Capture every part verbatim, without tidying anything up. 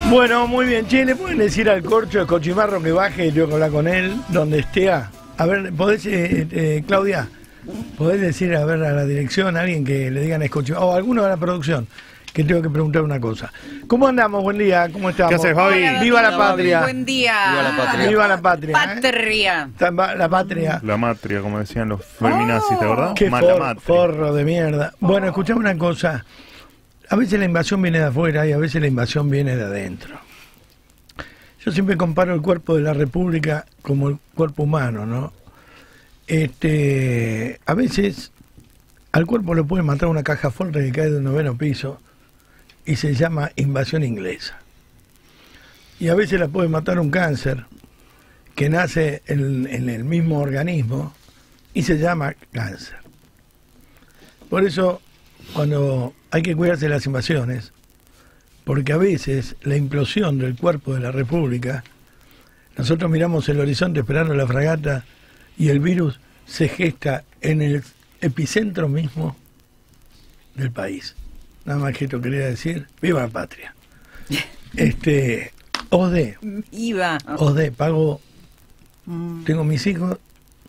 Bueno, muy bien. Che, ¿le pueden decir al corcho de Cochimarro que baje y tengo que hablar con él donde esté? A ver, ¿podés, eh, eh, Claudia, podés decir a ver a la dirección, a alguien que le digan a Cochimarro, o a alguno de la producción, que tengo que preguntar una cosa? ¿Cómo andamos? Buen día, ¿cómo estamos? ¿Qué haces, Fabi? Hola, ¡Viva la Domingo. patria! Buen día. Viva la patria. ¡Viva la patria! Patria. ¿eh? La patria. La matria, como decían los feminazis, ¿te acordás? Qué Más la for- matria. forro de mierda. Bueno, escuchame una cosa. A veces la invasión viene de afuera y a veces la invasión viene de adentro. Yo siempre comparo el cuerpo de la República como el cuerpo humano, ¿no? Este, a veces al cuerpo le puede matar una caja fuerte que cae de un noveno piso y se llama invasión inglesa. Y a veces la puede matar un cáncer que nace en, en el mismo organismo y se llama cáncer. Por eso, cuando hay que cuidarse de las invasiones, porque a veces la implosión del cuerpo de la República, nosotros miramos el horizonte esperando la fragata y el virus se gesta en el epicentro mismo del país. Nada más que esto quería decir, ¡viva la patria! Este, O D, Iba. O D, pago, tengo mis hijos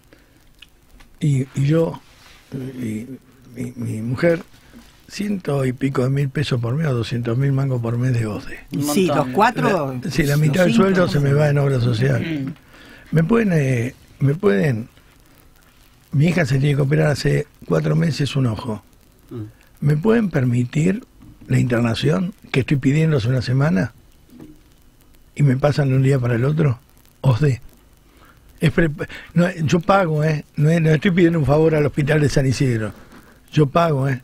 y, y yo, y mi, mi mujer, ciento y pico de mil pesos por mes o doscientos mil mangos por mes de O D. Un Sí, montón. los cuatro. La, sí, la mitad los del cinco. sueldo se me va en obra social. Mm. ¿Me pueden, eh, me pueden, mi hija se tiene que operar hace cuatro meses un ojo. ¿Me pueden permitir la internación que estoy pidiendo hace una semana? Y me pasan de un día para el otro. O D. Es pre- no, yo pago, ¿eh? No, es- no estoy pidiendo un favor al hospital de San Isidro. Yo pago, ¿eh?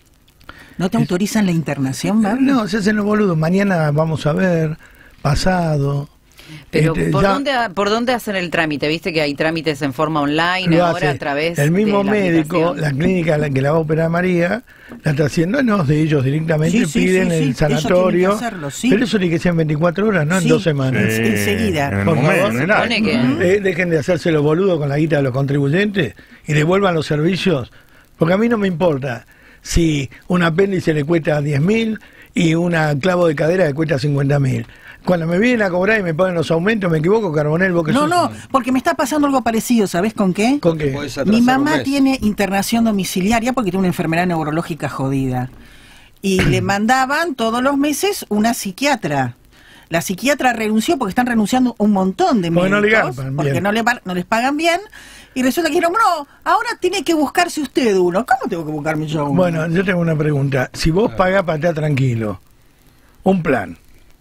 ¿No te autorizan la internación, Babel? No, se hacen los boludos. Mañana vamos a ver, pasado. Pero Este, ¿por, ya dónde, ¿por dónde hacen el trámite? ¿Viste que hay trámites en forma online lo ahora hace a través el mismo de la médico, aplicación? la clínica a la que la va a operar María, la está haciendo, no de ellos directamente, Sí, sí, piden sí, el sí, ellos sanatorio. tienen que hacerlo, sí. Pero eso tiene que ser en veinticuatro horas, no en Sí. dos semanas. Sí. enseguida. En el Por momento, favor. en el Supone acto. que- Eh, dejen de hacerse los boludos con la guita de los contribuyentes y devuelvan los servicios, porque a mí no me importa si un apéndice le cuesta diez mil y una clavo de cadera le cuesta cincuenta mil. Cuando me vienen a cobrar y me ponen los aumentos, me equivoco, Carbonel, vos que No, sos- no, porque me está pasando algo parecido, ¿sabés con qué? ¿Con qué? Podés atrasar Mi un mamá mes. tiene internación domiciliaria porque tiene una enfermedad neurológica jodida. Y le mandaban todos los meses una psiquiatra. La psiquiatra renunció porque están renunciando un montón de Porque no le médicos, garpan porque bien. no, le, pa- no les pagan bien. Y resulta que dijeron, no, ahora tiene que buscarse usted uno. ¿Cómo tengo que buscarme yo uno? Bueno, yo tengo una pregunta. Si vos pagás para estar tranquilo, un plan,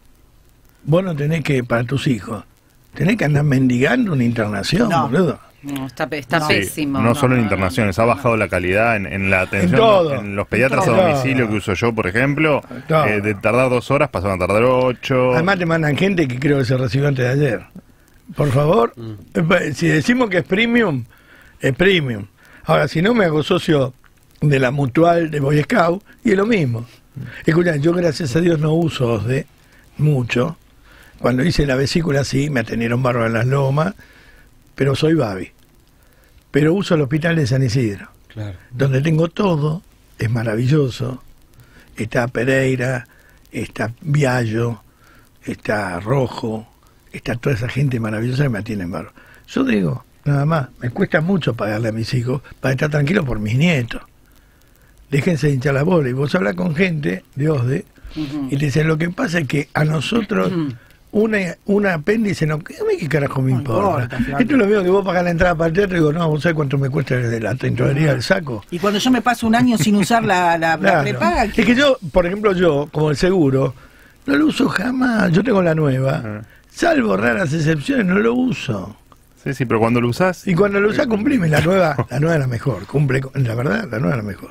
vos no tenés que, para tus hijos, tenés que andar mendigando una internación, No. boludo. No, está, pe- está No. Sí, pésimo. no solo en internaciones, ha bajado la calidad en, en la atención. todo. En los pediatras En a todo. domicilio que uso yo, por ejemplo, Todo. eh, de tardar dos horas pasaban a tardar ocho. Además te mandan gente que creo que se recibió antes de ayer. Por favor, eh, si decimos que es premium, es premium. Ahora, si no, me hago socio de la Mutual de Boy Scout y es lo mismo. Escucha, yo gracias a Dios no uso O S D mucho. Cuando hice la vesícula sí, me atendieron bárbaro en las lomas, pero soy Babi. Pero uso el hospital de San Isidro, Claro. donde tengo todo, es maravilloso. Está Pereira, está Viallo, está Rojo, está toda esa gente maravillosa que me atienden bárbaro. Yo digo, nada más, me cuesta mucho pagarle a mis hijos para estar tranquilo por mis nietos. Déjense de hinchar la bola. Y vos hablas con gente de O S D Ujú. y te dicen, lo que pasa es que a nosotros una, una apéndice, no, ¿a mí qué carajo me No importa? importa, flaco. Esto es lo mismo que vos pagás la entrada para el teatro y digo, no, vos sabés cuánto me cuesta de la tesorería del saco. Y cuando yo me paso un año sin usar la, la, la Claro. prepaga, ¿qué? Es que yo, por ejemplo, yo, como el seguro, no lo uso jamás. Yo tengo la nueva, Ah. salvo raras excepciones, no lo uso. Sí, sí, pero cuando lo usás. Y cuando lo usás, cumplime. La nueva, la nueva es la mejor. Cumple, con- la verdad, la nueva es la mejor.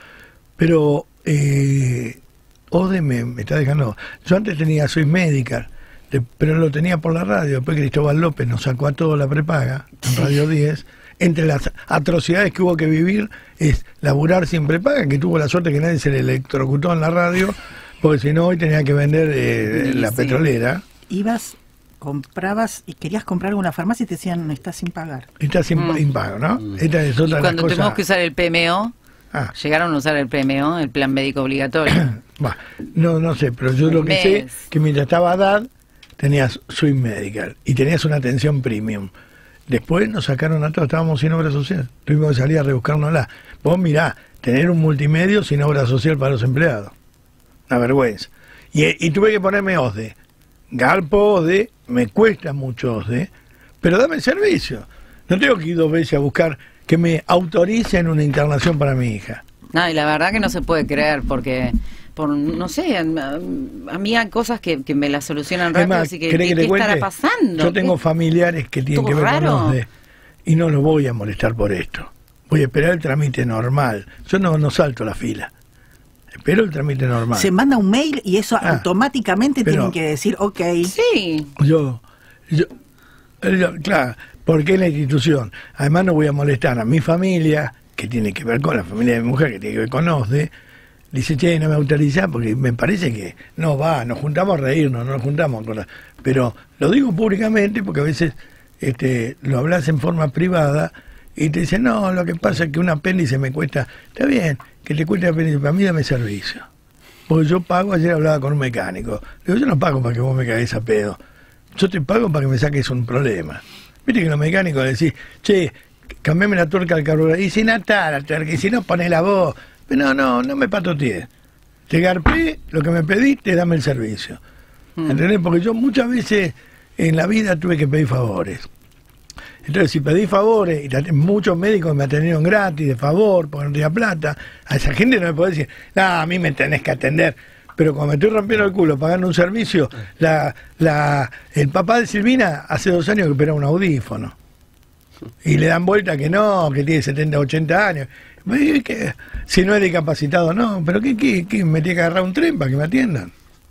Pero eh, O D me, me está dejando. Yo antes tenía Soy Médica, de- pero lo tenía por la radio. Después Cristóbal López nos sacó a toda la prepaga en Radio diez. Entre las atrocidades que hubo que vivir es laburar sin prepaga, que tuvo la suerte que nadie se le electrocutó en la radio, porque si no hoy tenía que vender eh, Sí, la sí. petrolera. Ibas, comprabas y querías comprar algo en una farmacia y te decían, estás sin pagar. Está sin Mm. impago, ¿no? Esta es otra de las Cuando cosas. tenemos que usar el P M O, Ah. Llegaron a usar el P M O, el plan médico obligatorio. Bah, no, no sé, pero yo El lo que sé mes. que mientras estaba Haddad tenías Swiss Medical y tenías una atención premium. Después nos sacaron a todos, estábamos sin obra social. Tuvimos que salir a rebuscárnosla. Vos mirá, tener un multimedio sin obra social para los empleados. Una vergüenza. Y, y tuve que ponerme O S D E. Garpo O S D E, me cuesta mucho O S D E, pero dame el servicio. No tengo que ir dos veces a buscar que me autoricen una internación para mi hija. No, y la verdad que no se puede creer, porque, por no sé, a, a mí hay cosas que, que me las solucionan Es rápido, más, así que ¿querés ¿qué, que te qué cuente? estará pasando? Yo tengo ¿Qué? familiares que tienen ¿Todo que ver raro? con O S D E y no los voy a molestar por esto. Voy a esperar el trámite normal. Yo no, no salto la fila. Espero el trámite normal. Se manda un mail y eso Ah, automáticamente pero- tienen que decir, ok. Sí, Yo, yo, yo, claro, porque es la institución. Además no voy a molestar a mi familia, que tiene que ver con la familia de mi mujer, que tiene que ver con O S D E. Dice, che, no me autoriza porque me parece que no va, nos juntamos a reírnos, no nos juntamos con la... Pero lo digo públicamente porque a veces este, lo hablas en forma privada y te dicen, no, lo que pasa es que un apéndice me cuesta... Está bien, que te cueste apéndice, para mí dame servicio. Porque yo pago, ayer hablaba con un mecánico. Le digo, yo no pago para que vos me cagues a pedo. Yo te pago para que me saques un problema. Viste que los mecánicos decís, che, cambiame la tuerca al carburador. Y si no está la tuerca, y si no pones la voz. Pero no, no, no me patotees. Te garpé, lo que me pediste, dame el servicio. Mm. ¿Entendés? Porque yo muchas veces en la vida tuve que pedir favores. Entonces, si pedí favores, y la- muchos médicos me atendieron gratis, de favor, porque no tenía plata, a esa gente no me puede decir, no, a mí me tenés que atender. Pero cuando me estoy rompiendo el culo pagando un servicio, la, la, el papá de Silvina hace dos años que opera un audífono. Y le dan vuelta que no, que tiene setenta, ochenta años. Y que, si no es discapacitado, no. Pero ¿qué, qué, qué? Me tiene que agarrar un tren para que me atiendan.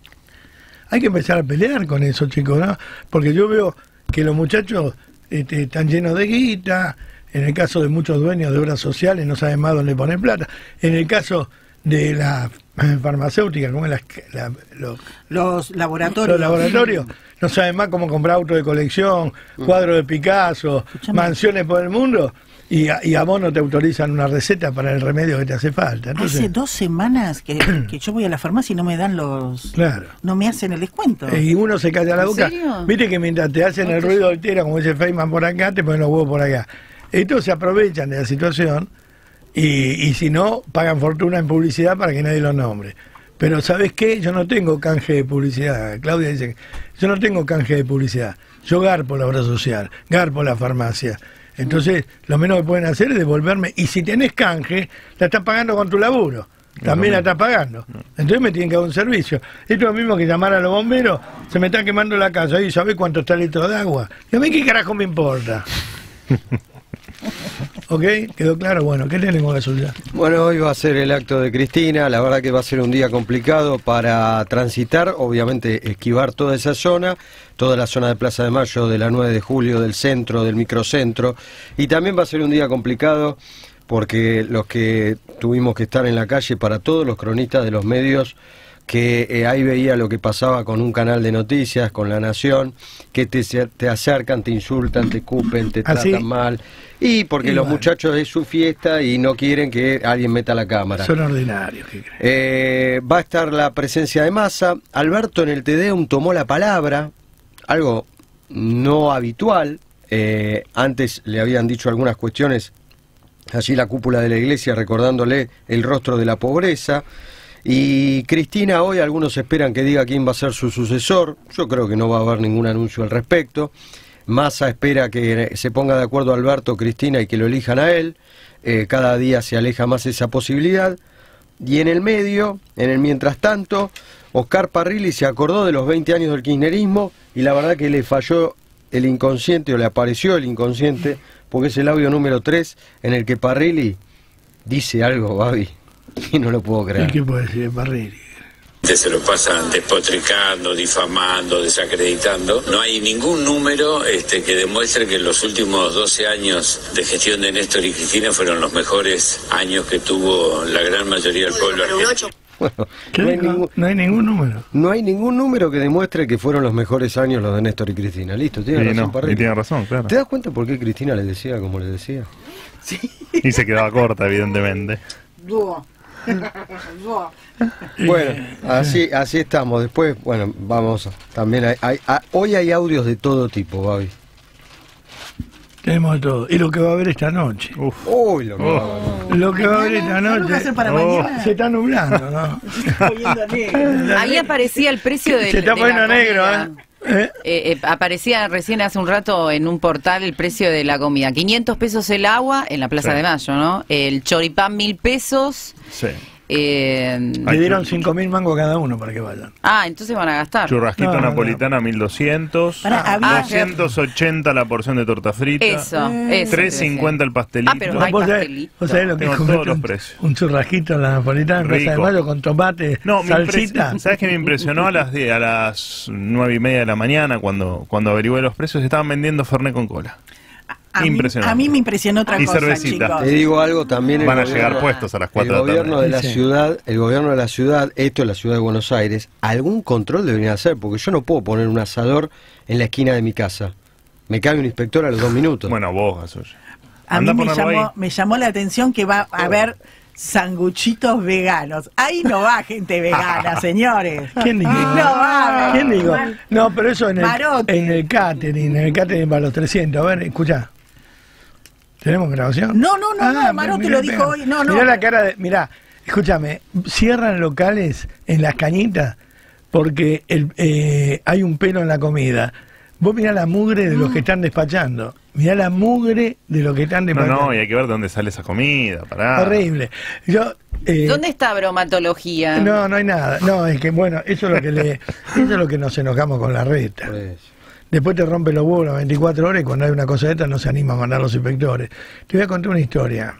Hay que empezar a pelear con eso, chicos, ¿no? Porque yo veo que los muchachos este, están llenos de guita. En el caso de muchos dueños de obras sociales no saben más dónde poner plata. En el caso de la farmacéutica, como las, la, los, Los laboratorios. los laboratorios, no saben más cómo comprar autos de colección, cuadros de Picasso, Escuchame. mansiones por el mundo, y a, y a vos no te autorizan una receta para el remedio que te hace falta. Entonces, Hace dos semanas que, que yo voy a la farmacia y no me dan los... claro. No me hacen el descuento. Eh, Y uno se calla la ¿En boca. serio? Viste que mientras te hacen el ruido altera, como dice Feynman por acá, te ponen los huevos por acá. Entonces se aprovechan de la situación y, y si no, pagan fortuna en publicidad para que nadie los nombre. Pero ¿sabes qué? Yo no tengo canje de publicidad. Claudia dice, yo no tengo canje de publicidad. Yo garpo la obra social, garpo la farmacia. Entonces, lo menos que pueden hacer es devolverme. Y si tenés canje, la estás pagando con tu laburo. También la estás pagando. Entonces me tienen que dar un servicio. Esto es lo mismo que llamar a los bomberos. Se me está quemando la casa. ¿Y sabés cuánto está el litro de agua? Y a mí qué carajo me importa. ¿Ok? ¿Quedó claro? Bueno, ¿qué tenemos, Gasolina? Bueno, hoy va a ser el acto de Cristina, la verdad que va a ser un día complicado para transitar, obviamente esquivar toda esa zona, toda la zona de Plaza de Mayo, de la nueve de julio, del centro, del microcentro, y también va a ser un día complicado porque los que tuvimos que estar en la calle, para todos los cronistas de los medios, que eh, ahí veía lo que pasaba con un canal de noticias, con La Nación, que te, te acercan, te insultan, te escupen, te ¿Ah, tratan sí? mal, y porque Y los bueno. muchachos es su fiesta y no quieren que alguien meta la cámara. Son ordinarios, ¿qué crees? Eh, va a estar la presencia de Massa. Alberto en el Tedeum tomó la palabra, algo no habitual. Eh, antes le habían dicho algunas cuestiones allí la cúpula de la iglesia recordándole el rostro de la pobreza. Y Cristina hoy, algunos esperan que diga quién va a ser su sucesor. Yo creo que no va a haber ningún anuncio al respecto. Massa espera que se ponga de acuerdo Alberto, Cristina y que lo elijan a él. Eh, cada día se aleja más esa posibilidad. Y en el medio, en el mientras tanto, Oscar Parrilli se acordó de los veinte años del kirchnerismo y la verdad que le falló el inconsciente, o le apareció el inconsciente, porque es el audio número tres en el que Parrilli dice algo, Babi, y no lo puedo ¿Y creer. qué puede decir Barreri? Se lo pasan despotricando, difamando, desacreditando. No hay ningún número este, que demuestre que los últimos doce años de gestión de Néstor y Cristina fueron los mejores años que tuvo la gran mayoría del pueblo argentino. Bueno, ¿Qué no hay, dijo? ningún, No hay ningún número. no hay ningún número que demuestre que fueron los mejores años los de Néstor y Cristina. Listo, tiene Y, razón no, Parrilli. y tiene razón, claro. ¿Te das cuenta por qué Cristina le decía como le decía? Y se quedaba corta, evidentemente. Dúo. Dúo. Bueno, así así estamos. Después, bueno, vamos. a- También hay, hay- a- hoy hay audios de todo tipo, Gaby. Tenemos todo. Y lo que va a haber esta noche. Uf. Uy, lo que va a haber. Lo que va a haber esta ¿Algo que noche. hacer para Oh. mañana? Se está nublando, ¿no? Se está poniendo negro. Ahí aparecía el precio del, Se está de la poniendo negro, comida. ¿eh? ¿Eh? Eh, eh, aparecía recién hace un rato en un portal el precio de la comida. quinientos pesos el agua en la Plaza Sí. de Mayo, ¿no? El choripán mil pesos. Sí. eh, Le dieron cinco mil mangos cada uno para que vayan. ah, entonces van a gastar. Churrasquito No, no. napolitana mil doscientos. Pará, había- doscientos ochenta la porción de torta frita. Eso, eso. tres cincuenta el pastelito. Ah, pero no hay ¿Vos sabés, pastelito. vos sabés lo que es Tengo comerte todos los un, precios. un churrasquito en la napolitana en Plaza de Rico. Mayo con tomate, No, me salsita? impres- ¿sabes qué me impresionó? A las die- a las nueve y media de la mañana, cuando, cuando averigué los precios, estaban vendiendo Fernet con cola. A mí, Impresionante. a mí me impresionó otra Y cosa, cervecita. chicos. Te digo algo también. el Van a gobierno- llegar puestos a las El cuatro de la gobierno tarde. de la Sí. ciudad, el gobierno de la ciudad, esto es la ciudad de Buenos Aires, algún control debería hacer, porque yo no puedo poner un asador en la esquina de mi casa. Me cae un inspector a los dos minutos. Bueno, vos, Gasulla. A mí Anda a me ponerlo llamó, ahí. me llamó la atención que va a haber sanguchitos veganos. Ahí no va gente vegana, señores. ¿Quién dijo? No va. ¿Quién dijo? No, pero eso en el, Marote. en el catering, en el catering para los trescientos. A ver, escuchá. ¿Tenemos grabación? No, no, no, no, Marote mirá, lo dijo pega. hoy. No, no. Mirá la cara de... Mirá, escúchame. Cierran locales en las cañitas porque el, eh, hay un pelo en la comida. Vos mirá la mugre de los que están despachando. Mirá la mugre de los que están No, despachando. no, y hay que ver de dónde sale esa comida, pará. Horrible. Yo... eh, ¿Dónde está bromatología? No, no hay nada. No, es que bueno, eso es lo que le, eso es lo que nos enojamos con la reta. Pues, Después te rompe los huevos las veinticuatro horas y cuando hay una cosa de esta no se anima a mandar a los inspectores. Te voy a contar una historia.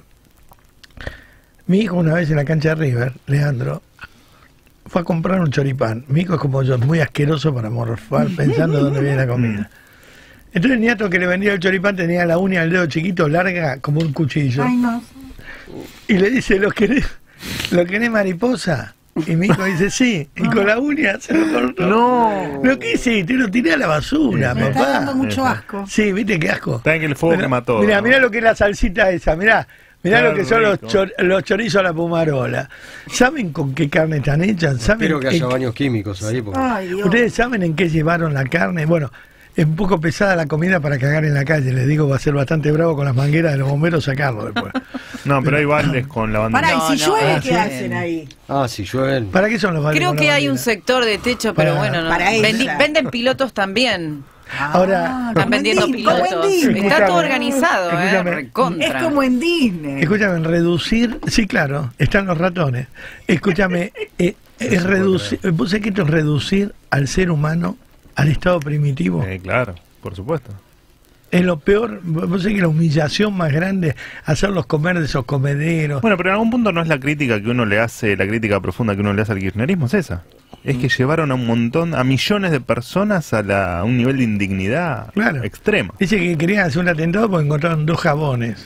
Mi hijo una vez en la cancha de River, Leandro, fue a comprar un choripán. Mi hijo es como yo, es muy asqueroso para morfar pensando dónde viene la comida. Entonces el nieto que le vendía el choripán tenía la uña del dedo chiquito larga como un cuchillo. Ay, no. Y le dice, ¿lo querés, ¿lo querés mariposa? Y mi hijo dice, sí. Y con la uña se lo cortó. No. ¿Lo qué hiciste? Lo tiré a la basura, Me está dando papá. mucho asco. Sí, viste qué asco. Está en que el fuego quema todo. Mirá, ¿no? mirá lo que es la salsita esa, mirá. Mirá Qué lo que son los, rico. chor- los chorizos a la pumarola. ¿Saben con qué carne están hechas? ¿Saben espero que haya en- baños químicos ahí. Porque... Ay, Dios. ¿Ustedes saben en qué llevaron la carne? Bueno, es un poco pesada la comida para cagar en la calle. Les digo, va a ser bastante bravo con las mangueras de los bomberos sacarlo después. No, pero hay baldes con lavanda. Pará, No, y si no, llueve, ah, ¿qué sí. hacen ahí? Ah, si llueven. ¿Para qué son los baldes Creo con que la hay un bandera? sector de techo, pero Para- bueno, no. para Vendi- ella. venden pilotos también. Ahora, Ah, Están como vendiendo en Disney, como en pilotos. Disney. Está todo Escúchame, organizado, ¿eh? escúchame. Recontra. Es como en Disney. Escúchame, reducir, sí, claro, están los ratones. Escúchame, eh, es reducir, vos sabés que esto es reducir al ser humano al estado primitivo. Eh, claro, por supuesto. Es lo peor, vos sabés que la humillación más grande, hacerlos comer de esos comederos. Bueno, pero en algún punto no es la crítica que uno le hace, la crítica profunda que uno le hace al kirchnerismo, es esa. Es que llevaron a un montón, a millones de personas a, la, a un nivel de indignidad Claro. extremo. Dice que querían hacer un atentado porque encontraron dos jabones.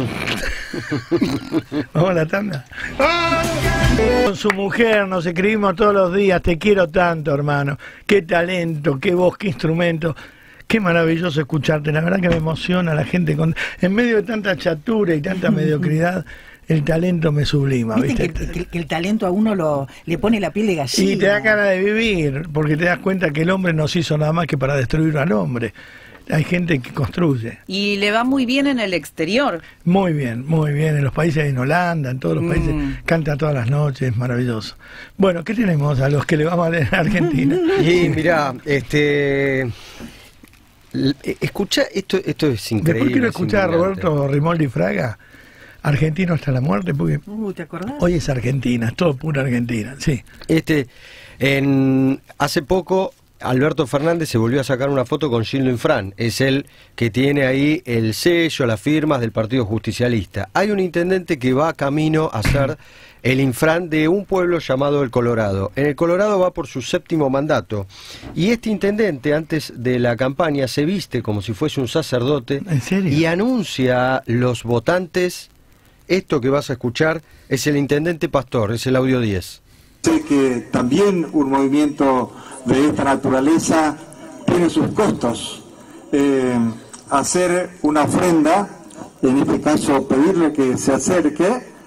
Vamos a la tanda. Con su mujer nos escribimos todos los días, te quiero tanto, hermano. Qué talento, qué voz, qué instrumento. Qué maravilloso escucharte, la verdad que me emociona la gente. Con... En medio de tanta chatura y tanta mediocridad, el talento me sublima, Viste ¿viste? que, que- que el talento a uno lo le pone la piel de gallina. Y te da ganas de vivir, porque te das cuenta que el hombre no se hizo nada más que para destruir al hombre. Hay gente que construye. Y le va muy bien en el exterior. Muy bien, muy bien. En los países, en Holanda, en todos los países, Mm. canta todas las noches, es maravilloso. Bueno, ¿qué tenemos a los que le vamos a leer a Argentina? Y mirá, este. l- Escucha, esto, esto es increíble. Después quiero es escuchar a indignante. Roberto Rimoldi Fraga, argentino hasta la muerte, porque Uh, ¿te acordás? hoy es Argentina, es todo pura Argentina, sí. Este, en, hace poco Alberto Fernández se volvió a sacar una foto con Gildo Infran. Es el que tiene ahí el sello, las firmas del Partido Justicialista. Hay un intendente que va camino a ser el Infran de un pueblo llamado El Colorado. En El Colorado va por su séptimo mandato. Y este intendente, antes de la campaña, se viste como si fuese un sacerdote. ¿En serio? Y anuncia a los votantes. Esto que vas a escuchar es el intendente Pastor, es el audio diez. Sé que también un movimiento de esta naturaleza tiene sus costos. Eh, hacer una ofrenda, en este caso pedirle que se acerque,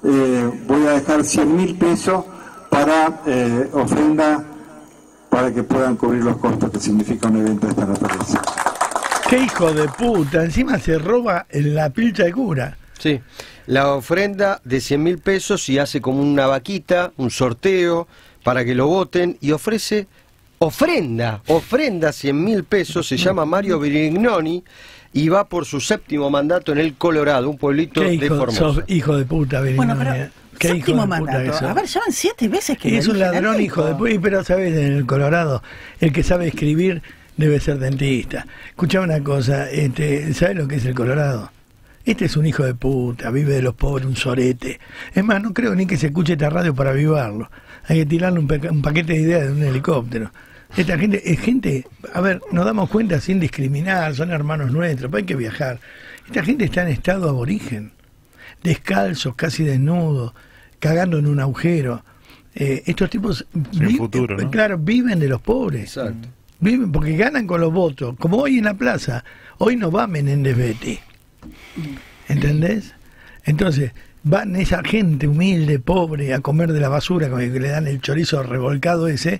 eh, voy a dejar cien mil pesos para eh, ofrenda, para que puedan cubrir los costos que significa un evento de esta naturaleza. ¡Qué hijo de puta! Encima se roba en la pilcha de cura. Sí, la ofrenda de cien mil pesos y hace como una vaquita, un sorteo para que lo voten y ofrece ofrenda, ofrenda cien mil pesos, se llama Mario Brignoni y va por su séptimo mandato en el Colorado, un pueblito ¿Qué de hijo, Formosa. sos hijo de puta, Brignoni? Bueno, pero ¿Qué séptimo hijo de puta mandato. que sos? A ver, llevan siete veces que Es me un eligen ladrón, al hijo de puta. Pero, ¿sabes? En el Colorado, el que sabe escribir debe ser dentista. Escuchame una cosa, este, ¿sabes lo que es el Colorado? Este es un hijo de puta, vive de los pobres, un sorete. Es más, no creo ni que se escuche esta radio para avivarlo. Hay que tirarle un, un paquete de ideas de un helicóptero. Esta gente es gente, a ver, nos damos cuenta sin discriminar, son hermanos nuestros, pero hay que viajar. Esta gente está en estado aborigen, descalzos, casi desnudos, cagando en un agujero. Eh, estos tipos, Sin vi- futuro, ¿no? claro, viven de los pobres. Exacto. Viven porque ganan con los votos, como hoy en la plaza. Hoy no va Menéndez Betty. ¿Entendés? Entonces, van esa gente humilde, pobre, a comer de la basura, que le dan el chorizo revolcado ese,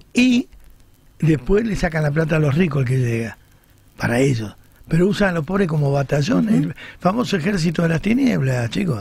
y después le sacan la plata a los ricos el que llega, para ellos. Pero usan a los pobres como batallón, el famoso ejército de las tinieblas, chicos.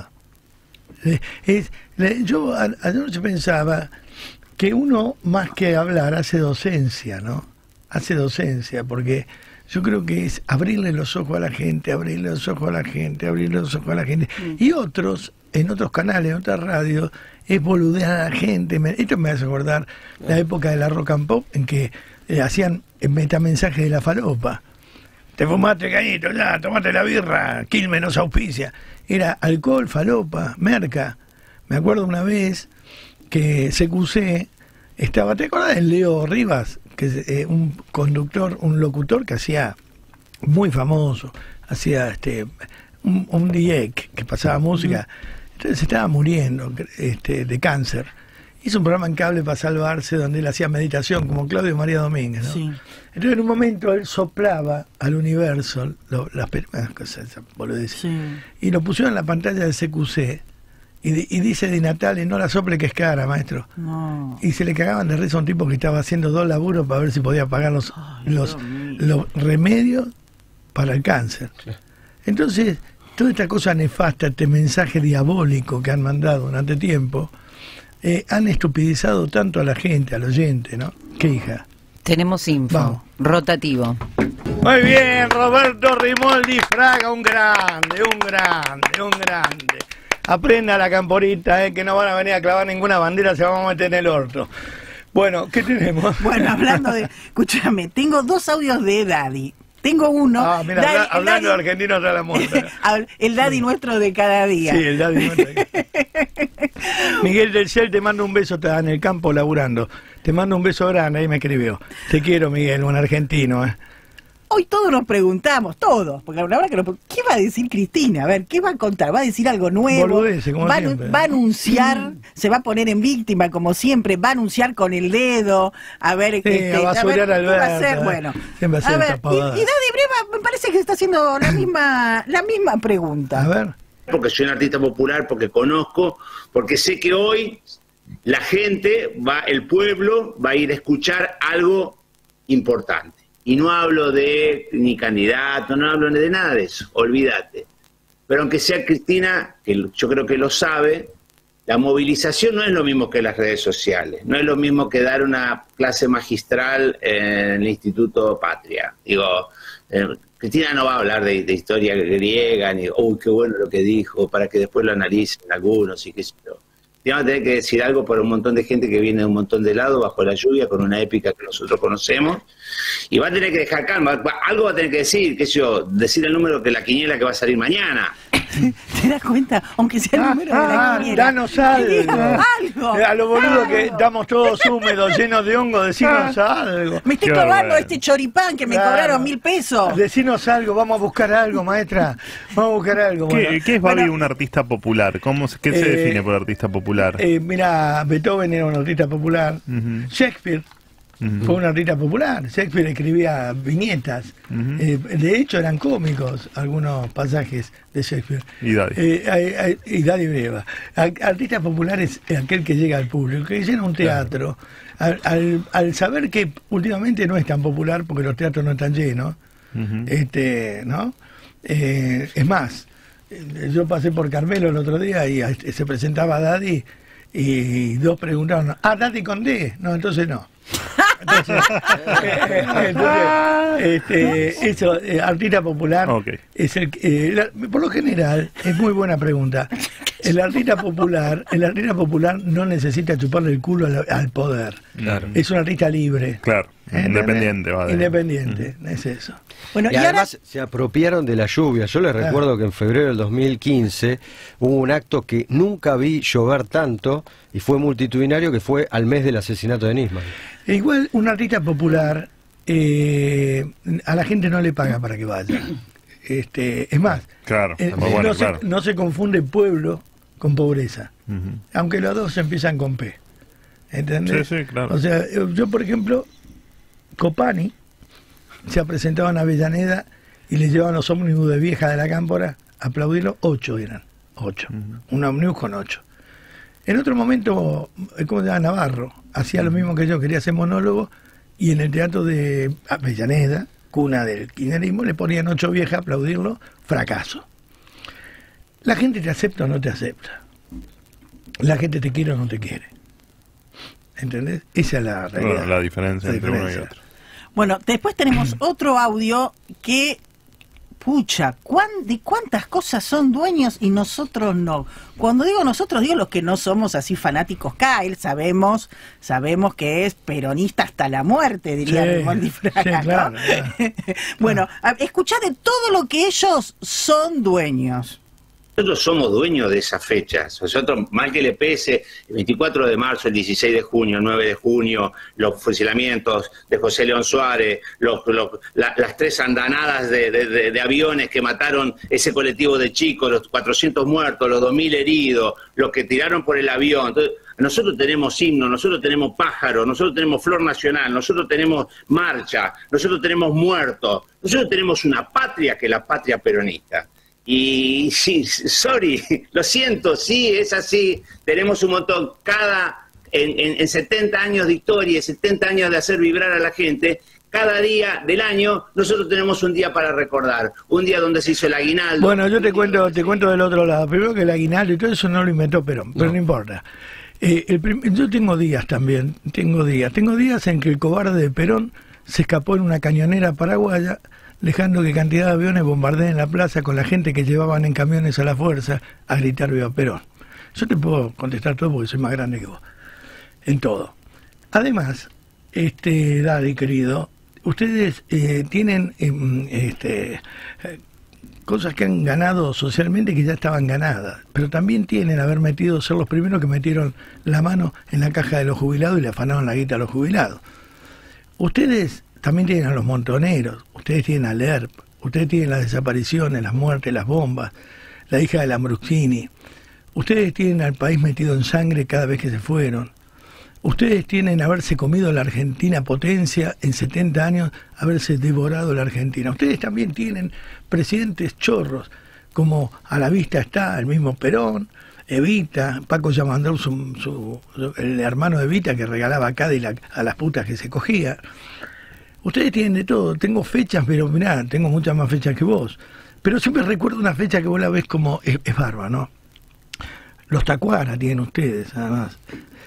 Eh, Es, le- yo a- anoche pensaba que uno, más que hablar, hace docencia, ¿no? Hace docencia, porque yo creo que es abrirle los ojos a la gente, abrirle los ojos a la gente, abrirle los ojos a la gente. Y otros, en otros canales, en otras radios, es boludear a la gente. Me- Esto me hace acordar la época de la rock and pop, en que eh, hacían eh, metamensajes de la falopa. Te fumaste, cañito, ya, tomate la birra, Quilmes nos auspicia. Era alcohol, falopa, merca. Me acuerdo una vez que C Q C estaba, ¿te acuerdas de Leo Rivas? Que es eh, un conductor, un locutor que hacía, muy famoso, hacía este un, un D J que pasaba música. Entonces se estaba muriendo este, de cáncer. Hizo un programa en cable para salvarse donde él hacía meditación, como Claudio María Domínguez, ¿no? Sí. Entonces en un momento él soplaba al universo lo- las pe- ah, cosas, esas boludeces. Sí. Y lo pusieron en la pantalla de C Q C y, di- y dice Di Natale, no la sople que es cara, maestro. No. Y se le cagaban de risa a un tipo que estaba haciendo dos laburos para ver si podía pagar los, Ay, los, Dios mío. los remedios para el cáncer. Entonces, toda esta cosa nefasta, este mensaje diabólico que han mandado durante tiempo, eh, han estupidizado tanto a la gente, al oyente, ¿no? ¿Qué hija? Tenemos info. Vamos. Rotativo. Muy bien, Roberto Rimoldi Fraga, un grande, un grande, un grande. Aprenda la camporita, eh, que no van a venir a clavar ninguna bandera, se van a meter en el orto. Bueno, ¿qué tenemos? Bueno, hablando de... Escúchame, tengo dos audios de Daddy. Tengo uno... Ah, mira, Daddy- habla- el hablando Daddy- de argentinos a la muerte. El Daddy nuestro de cada día. Sí, el Daddy nuestro. Miguel del Cel, te mando un beso, está en el campo laburando. Te mando un beso grande, ahí me escribió. Te quiero, Miguel, un argentino, ¿eh? Hoy todos nos preguntamos, todos, porque la verdad que nos- ¿qué va a decir Cristina? A ver, ¿qué va a contar? ¿Va a decir algo nuevo? Boludeces, como va, a- siempre. va a anunciar, se va a poner en víctima como siempre, va a anunciar con el dedo, a ver, este, a basurear ver, al ¿qué va a Alberto, hacer? eh. Bueno, Siempre hacer a ver, esa y, y pavada. Daddy Breva me parece que está haciendo la misma, la misma pregunta. A ver. Porque soy un artista popular, porque conozco, porque sé que hoy la gente, va, el pueblo va a ir a escuchar algo importante. Y no hablo de ni candidato, no hablo de nada de eso, olvídate. Pero aunque sea Cristina, que yo creo que lo sabe, la movilización no es lo mismo que las redes sociales, no es lo mismo que dar una clase magistral en el Instituto Patria. Digo, eh, Cristina no va a hablar de, de historia griega, ni, uy, qué bueno lo que dijo, para que después lo analicen algunos y qué sé yo. Vamos a tener que decir algo por un montón de gente que viene de un montón de lados, bajo la lluvia, con una épica que nosotros conocemos, y va a tener que dejar calma, va- algo va a tener que decir, qué sé yo, decir el número que la quiniela que va a salir mañana. ¿Te das cuenta? Aunque sea el número de la Ah, quiniela. danos algo. Que diga algo. Eh, A lo boludo Algo. que estamos todos húmedos, llenos de hongo, decinos algo. Me estoy Qué clavando vergüenza. este choripán que me Claro. cobraron mil pesos. Decinos algo, vamos a buscar algo, maestra. Vamos a buscar algo. ¿Qué, bueno. qué es Babi Bueno, un artista popular? ¿Cómo, se- ¿Qué se Eh, define por artista popular? Eh, mira, Beethoven era un artista popular. Ujú. Shakespeare Ujú. Fue una artista popular. Shakespeare escribía viñetas. Ujú. Eh, de hecho, eran cómicos algunos pasajes de Shakespeare. Y Daddy. Eh, eh, eh, y Daddy Breva. Ar- Artista popular es aquel que llega al público, que llena un teatro. Al, al, al saber que últimamente no es tan popular porque los teatros no están llenos, Ujú. este, ¿no? Eh, es más, eh, yo pasé por Carmelo el otro día y eh, se presentaba Daddy y dos preguntaron, ah, Daddy con D. No, entonces no. Entonces, eh, entonces, este, eso, eh, artista popular Ok. es el que, eh, la- por lo general, es muy buena pregunta. El artista popular, el artista popular no necesita chuparle el culo al, al poder. Claro. Es un artista libre. Claro, ¿Entendés? independiente. Va de- Independiente, es eso. Bueno, Y y ahora además se apropiaron de la lluvia. Yo les Claro. recuerdo que en febrero del dos mil quince hubo un acto que nunca vi llover tanto y fue multitudinario, que fue al mes del asesinato de Nisman. E igual un artista popular eh, a la gente no le paga para que vaya. Este, es más, Claro, eh, es muy bueno, no, claro. se, no se confunde pueblo con pobreza, Ujú. aunque los dos empiezan con P. ¿Entendés? Sí, sí, claro. O sea, yo, yo, por ejemplo, Copani se ha presentado en Avellaneda y le llevaban los ómnibus de Vieja de la Cámpora a aplaudirlo, ocho eran, ocho, un ómnibus con ocho. En otro momento, ¿cómo se llama? Navarro hacía lo mismo que yo, quería hacer monólogo y en el teatro de Avellaneda, cuna del kirchnerismo, le ponían ocho viejas a aplaudirlo, fracaso. La gente te acepta o no te acepta. La gente te quiere o no te quiere. ¿Entendés? Esa es la realidad. Bueno, la diferencia La entre uno y diferencia. otro. Bueno, después tenemos otro audio que, pucha, ¿cuán- ¿de cuántas cosas son dueños y nosotros no? Cuando digo nosotros, digo los que no somos así fanáticos. Kyle, sabemos, sabemos que es peronista hasta la muerte, diría Sí, Raymond Di Fraga, sí, ¿no? claro, claro. Bueno, a- escuchá de todo lo que ellos son dueños. Nosotros somos dueños de esas fechas. Nosotros, mal que le pese, el veinticuatro de marzo, el dieciséis de junio, el nueve de junio, los fusilamientos de José León Suárez, los, los- la- las tres andanadas de, de- de- de aviones que mataron ese colectivo de chicos, los cuatrocientos muertos, los dos mil heridos, los que tiraron por el avión. Entonces, nosotros tenemos himno, nosotros tenemos pájaro, nosotros tenemos flor nacional, nosotros tenemos marcha, nosotros tenemos muertos, nosotros tenemos una patria que es la patria peronista. Y sí, sorry, lo siento, sí, es así, tenemos un montón, cada, en, en, en setenta años de historia, setenta años de hacer vibrar a la gente, cada día del año nosotros tenemos un día para recordar, un día donde se hizo el aguinaldo. Bueno, yo te cuento, te cuento del otro lado. Primero que el aguinaldo y todo eso no lo inventó Perón, pero no importa. Eh, el prim- yo tengo días también, tengo días. Tengo días en que el cobarde de Perón se escapó en una cañonera paraguaya, dejando que cantidad de aviones bombardeen la plaza con la gente que llevaban en camiones a la fuerza a gritar viva Perón. Yo te puedo contestar todo porque soy más grande que vos, en todo. Además, este Daddy querido, ustedes eh, tienen eh, este, eh, cosas que han ganado socialmente que ya estaban ganadas, pero también tienen haber metido, ser los primeros que metieron la mano en la caja de los jubilados y le afanaron la guita a los jubilados. Ustedes también tienen a los montoneros, ustedes tienen al E R P, ustedes tienen las desapariciones, las muertes, las bombas, la hija de Lambrusini, ustedes tienen al país metido en sangre cada vez que se fueron, ustedes tienen haberse comido la Argentina potencia en setenta años, haberse devorado la Argentina. Ustedes también tienen presidentes chorros, como a la vista está el mismo Perón, Evita, Paco Yamandón, su, su, el hermano de Evita que regalaba Cadillac a las putas que se cogía. Ustedes tienen de todo, tengo fechas, pero mirá, tengo muchas más fechas que vos. Pero siempre recuerdo una fecha que vos la ves como, es, es barba, ¿no? Los tacuaras tienen ustedes, además.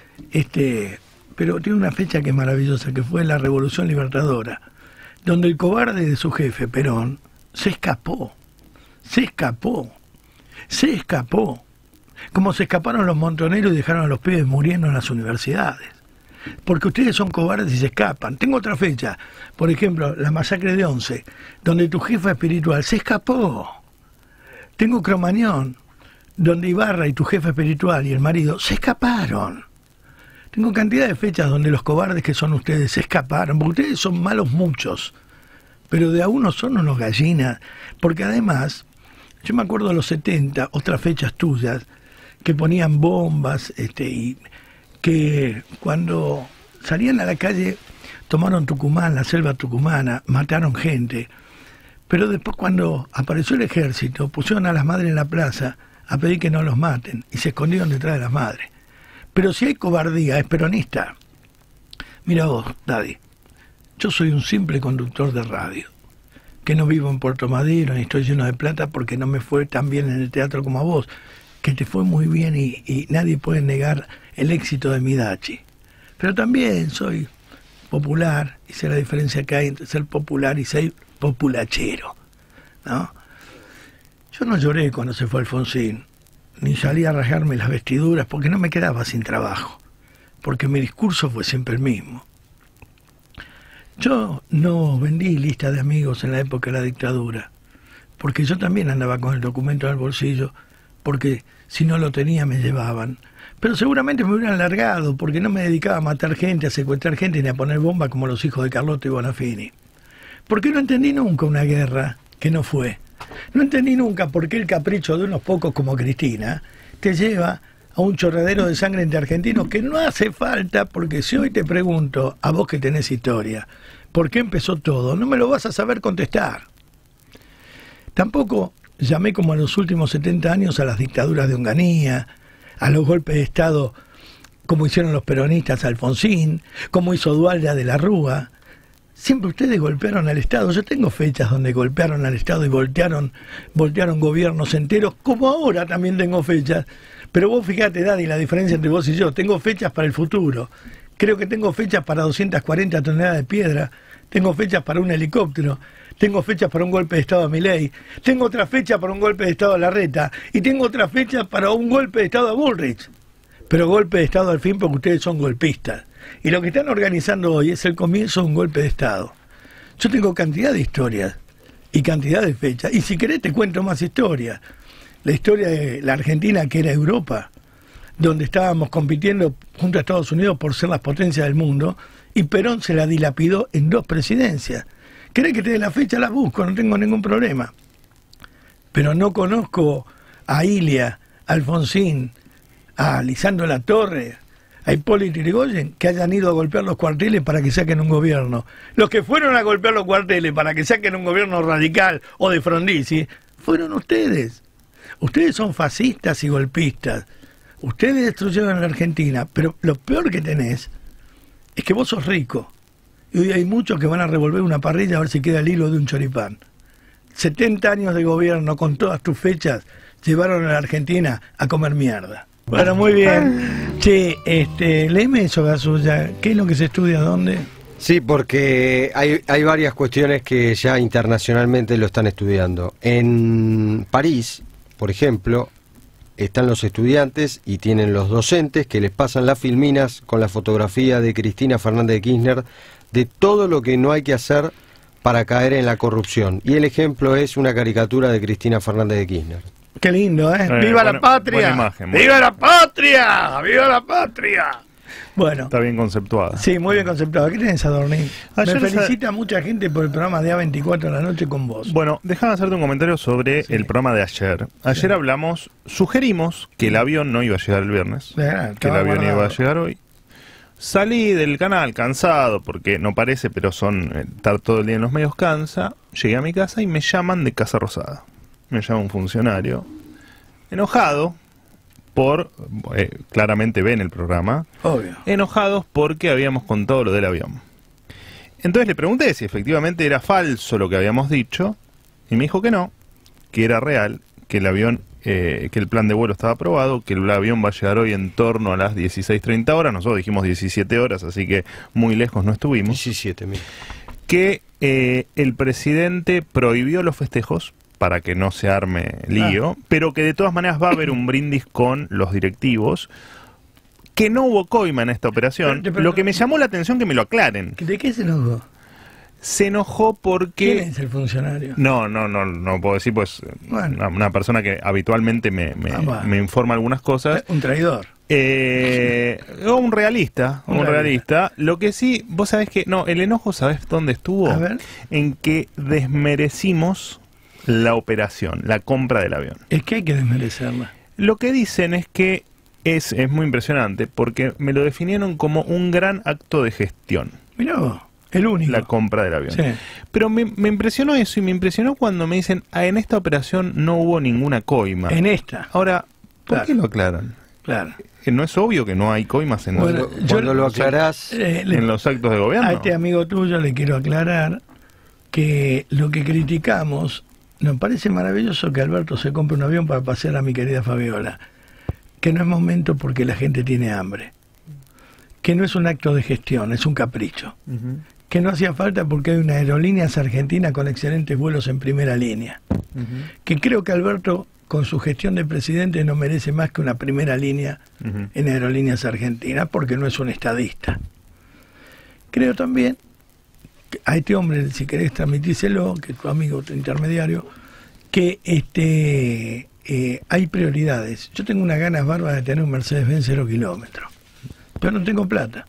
Este, pero tiene una fecha que es maravillosa, que fue la Revolución Libertadora, donde el cobarde de su jefe, Perón, se escapó, se escapó, se escapó, como se escaparon los montoneros y dejaron a los pibes muriendo en las universidades. Porque ustedes son cobardes y se escapan. Tengo otra fecha, por ejemplo, la masacre de Once, donde tu jefa espiritual se escapó. Tengo Cromañón, donde Ibarra y tu jefa espiritual y el marido se escaparon. Tengo cantidad de fechas donde los cobardes que son ustedes se escaparon, porque ustedes son malos muchos, pero de a uno son unos gallinas, porque además, yo me acuerdo de los setenta, otras fechas tuyas, que ponían bombas, este, y que cuando salían a la calle tomaron Tucumán, la selva tucumana, mataron gente. Pero después cuando apareció el ejército, pusieron a las madres en la plaza a pedir que no los maten y se escondieron detrás de las madres. Pero si hay cobardía, es peronista. Mira vos, Daddy, yo soy un simple conductor de radio, que no vivo en Puerto Madero ni estoy lleno de plata porque no me fue tan bien en el teatro como a vos, que te fue muy bien y, y nadie puede negar el éxito de mi Dachi. Pero también soy popular, y sé la diferencia que hay entre ser popular y ser populachero, ¿no? Yo no lloré cuando se fue Alfonsín, ni salí a rasgarme las vestiduras porque no me quedaba sin trabajo, porque mi discurso fue siempre el mismo. Yo no vendí lista de amigos en la época de la dictadura, porque yo también andaba con el documento en el bolsillo, porque si no lo tenía me llevaban. Pero seguramente me hubieran largado, porque no me dedicaba a matar gente, a secuestrar gente, ni a poner bombas como los hijos de Carlotto y Bonafini. Porque no entendí nunca una guerra que no fue. No entendí nunca por qué el capricho de unos pocos como Cristina te lleva a un chorradero de sangre entre argentinos que no hace falta, porque si hoy te pregunto, a vos que tenés historia, ¿por qué empezó todo? No me lo vas a saber contestar. Tampoco llamé como a los últimos setenta años a las dictaduras de Onganía, a los golpes de Estado como hicieron los peronistas a Alfonsín, como hizo Dualde de la Rúa. Siempre ustedes golpearon al Estado. Yo tengo fechas donde golpearon al Estado y voltearon, voltearon gobiernos enteros, como ahora también tengo fechas. Pero vos fíjate, Daddy, la diferencia entre vos y yo. Tengo fechas para el futuro. Creo que tengo fechas para doscientas cuarenta toneladas de piedra. Tengo fechas para un helicóptero. Tengo fechas para un golpe de Estado a Milei. Tengo otra fecha para un golpe de Estado a Larreta. Y tengo otra fecha para un golpe de Estado a Bullrich. Pero golpe de Estado al fin porque ustedes son golpistas. Y lo que están organizando hoy es el comienzo de un golpe de Estado. Yo tengo cantidad de historias y cantidad de fechas. Y si querés te cuento más historias. La historia de la Argentina, que era Europa, donde estábamos compitiendo junto a Estados Unidos por ser las potencias del mundo, y Perón se la dilapidó en dos presidencias. ¿Querés que te dé la fecha? La busco, no tengo ningún problema. Pero no conozco a Ilia, a Alfonsín, a Lisandro Latorre, a Hipólito Yrigoyen, que hayan ido a golpear los cuarteles para que saquen un gobierno. Los que fueron a golpear los cuarteles para que saquen un gobierno radical o de Frondizi, fueron ustedes. Ustedes son fascistas y golpistas. Ustedes destruyeron a la Argentina, pero lo peor que tenés es que vos sos rico. Y hoy hay muchos que van a revolver una parrilla a ver si queda el hilo de un choripán. setenta años de gobierno con todas tus fechas llevaron a la Argentina a comer mierda. Bueno, muy bien. Che, este, léeme eso, Gasulla. ¿Qué es lo que se estudia dónde? Sí, porque hay, hay varias cuestiones que ya internacionalmente lo están estudiando. En París, por ejemplo, están los estudiantes y tienen los docentes que les pasan las filminas con la fotografía de Cristina Fernández de Kirchner de todo lo que no hay que hacer para caer en la corrupción. Y el ejemplo es una caricatura de Cristina Fernández de Kirchner. Qué lindo, ¿eh? eh ¡Viva buena, la patria! Buena imagen, ¡Viva buena. la patria! ¡Viva la patria! Bueno. Está bien conceptuada. Sí, muy bien conceptuada. ¿Qué tenés, Adorni? Ayer Me sa- felicita mucha gente por el programa de A veinticuatro de la noche con vos. Bueno, déjame hacerte un comentario sobre Sí. el programa de ayer. Ayer Sí. hablamos, sugerimos que el avión no iba a llegar el viernes, Ah, que el estaba avión guardado. iba a llegar hoy. Salí del canal cansado, porque no parece, pero son eh, estar todo el día en los medios cansa. Llegué a mi casa y me llaman de Casa Rosada. Me llama un funcionario, enojado por, eh, claramente ven el programa, Obvio. enojados porque habíamos contado lo del avión. Entonces le pregunté si efectivamente era falso lo que habíamos dicho, y me dijo que no, que era real, que el avión, eh, que el plan de vuelo estaba aprobado, que el avión va a llegar hoy en torno a las dieciséis treinta horas, nosotros dijimos diecisiete horas, así que muy lejos no estuvimos, diecisiete mil. que eh, el presidente prohibió los festejos para que no se arme lío, pero que de todas maneras va a haber un brindis con los directivos, que no hubo coima en esta operación. Pero- pero- Lo que me llamó la atención que me lo aclaren. ¿De qué se enojó? Se enojó porque... ¿Quién es el funcionario? No, no, no, no puedo decir, pues, Bueno. una, una persona que habitualmente me, me, Ah, va. me informa algunas cosas. Un traidor. Eh, o un realista, Un un realista. realista. Lo que sí, vos sabés que, no, el enojo, ¿sabés dónde estuvo? A ver. En que desmerecimos la operación, la compra del avión. Es que hay que desmerecerla. Lo que dicen es que es, es muy impresionante, porque me lo definieron como un gran acto de gestión. Mirá vos. El único. la compra del avión. Sí. Pero me, me impresionó eso y me impresionó cuando me dicen, ah, en esta operación no hubo ninguna coima. En esta. Ahora, ¿por Claro. qué lo aclaran? Claro. Eh, ¿No es obvio que no hay coimas en, Bueno, Cuando, yo- cuando lo aclarás, Eh, le- en los actos de gobierno? a este amigo tuyo le quiero aclarar que lo que criticamos, nos parece maravilloso que Alberto se compre un avión para pasear a mi querida Fabiola, que no es momento porque la gente tiene hambre, que no es un acto de gestión, es un capricho, Ujú, que no hacía falta porque hay una aerolíneas argentina con excelentes vuelos en primera línea, ujú, que creo que Alberto con su gestión de presidente no merece más que una primera línea ujú. en Aerolíneas Argentinas porque no es un estadista. Creo también que a este hombre, si querés transmitírselo, que tu amigo, tu intermediario, que este eh, hay prioridades. Yo tengo unas ganas bárbaras de tener un Mercedes-Benz cero kilómetros, pero no tengo plata.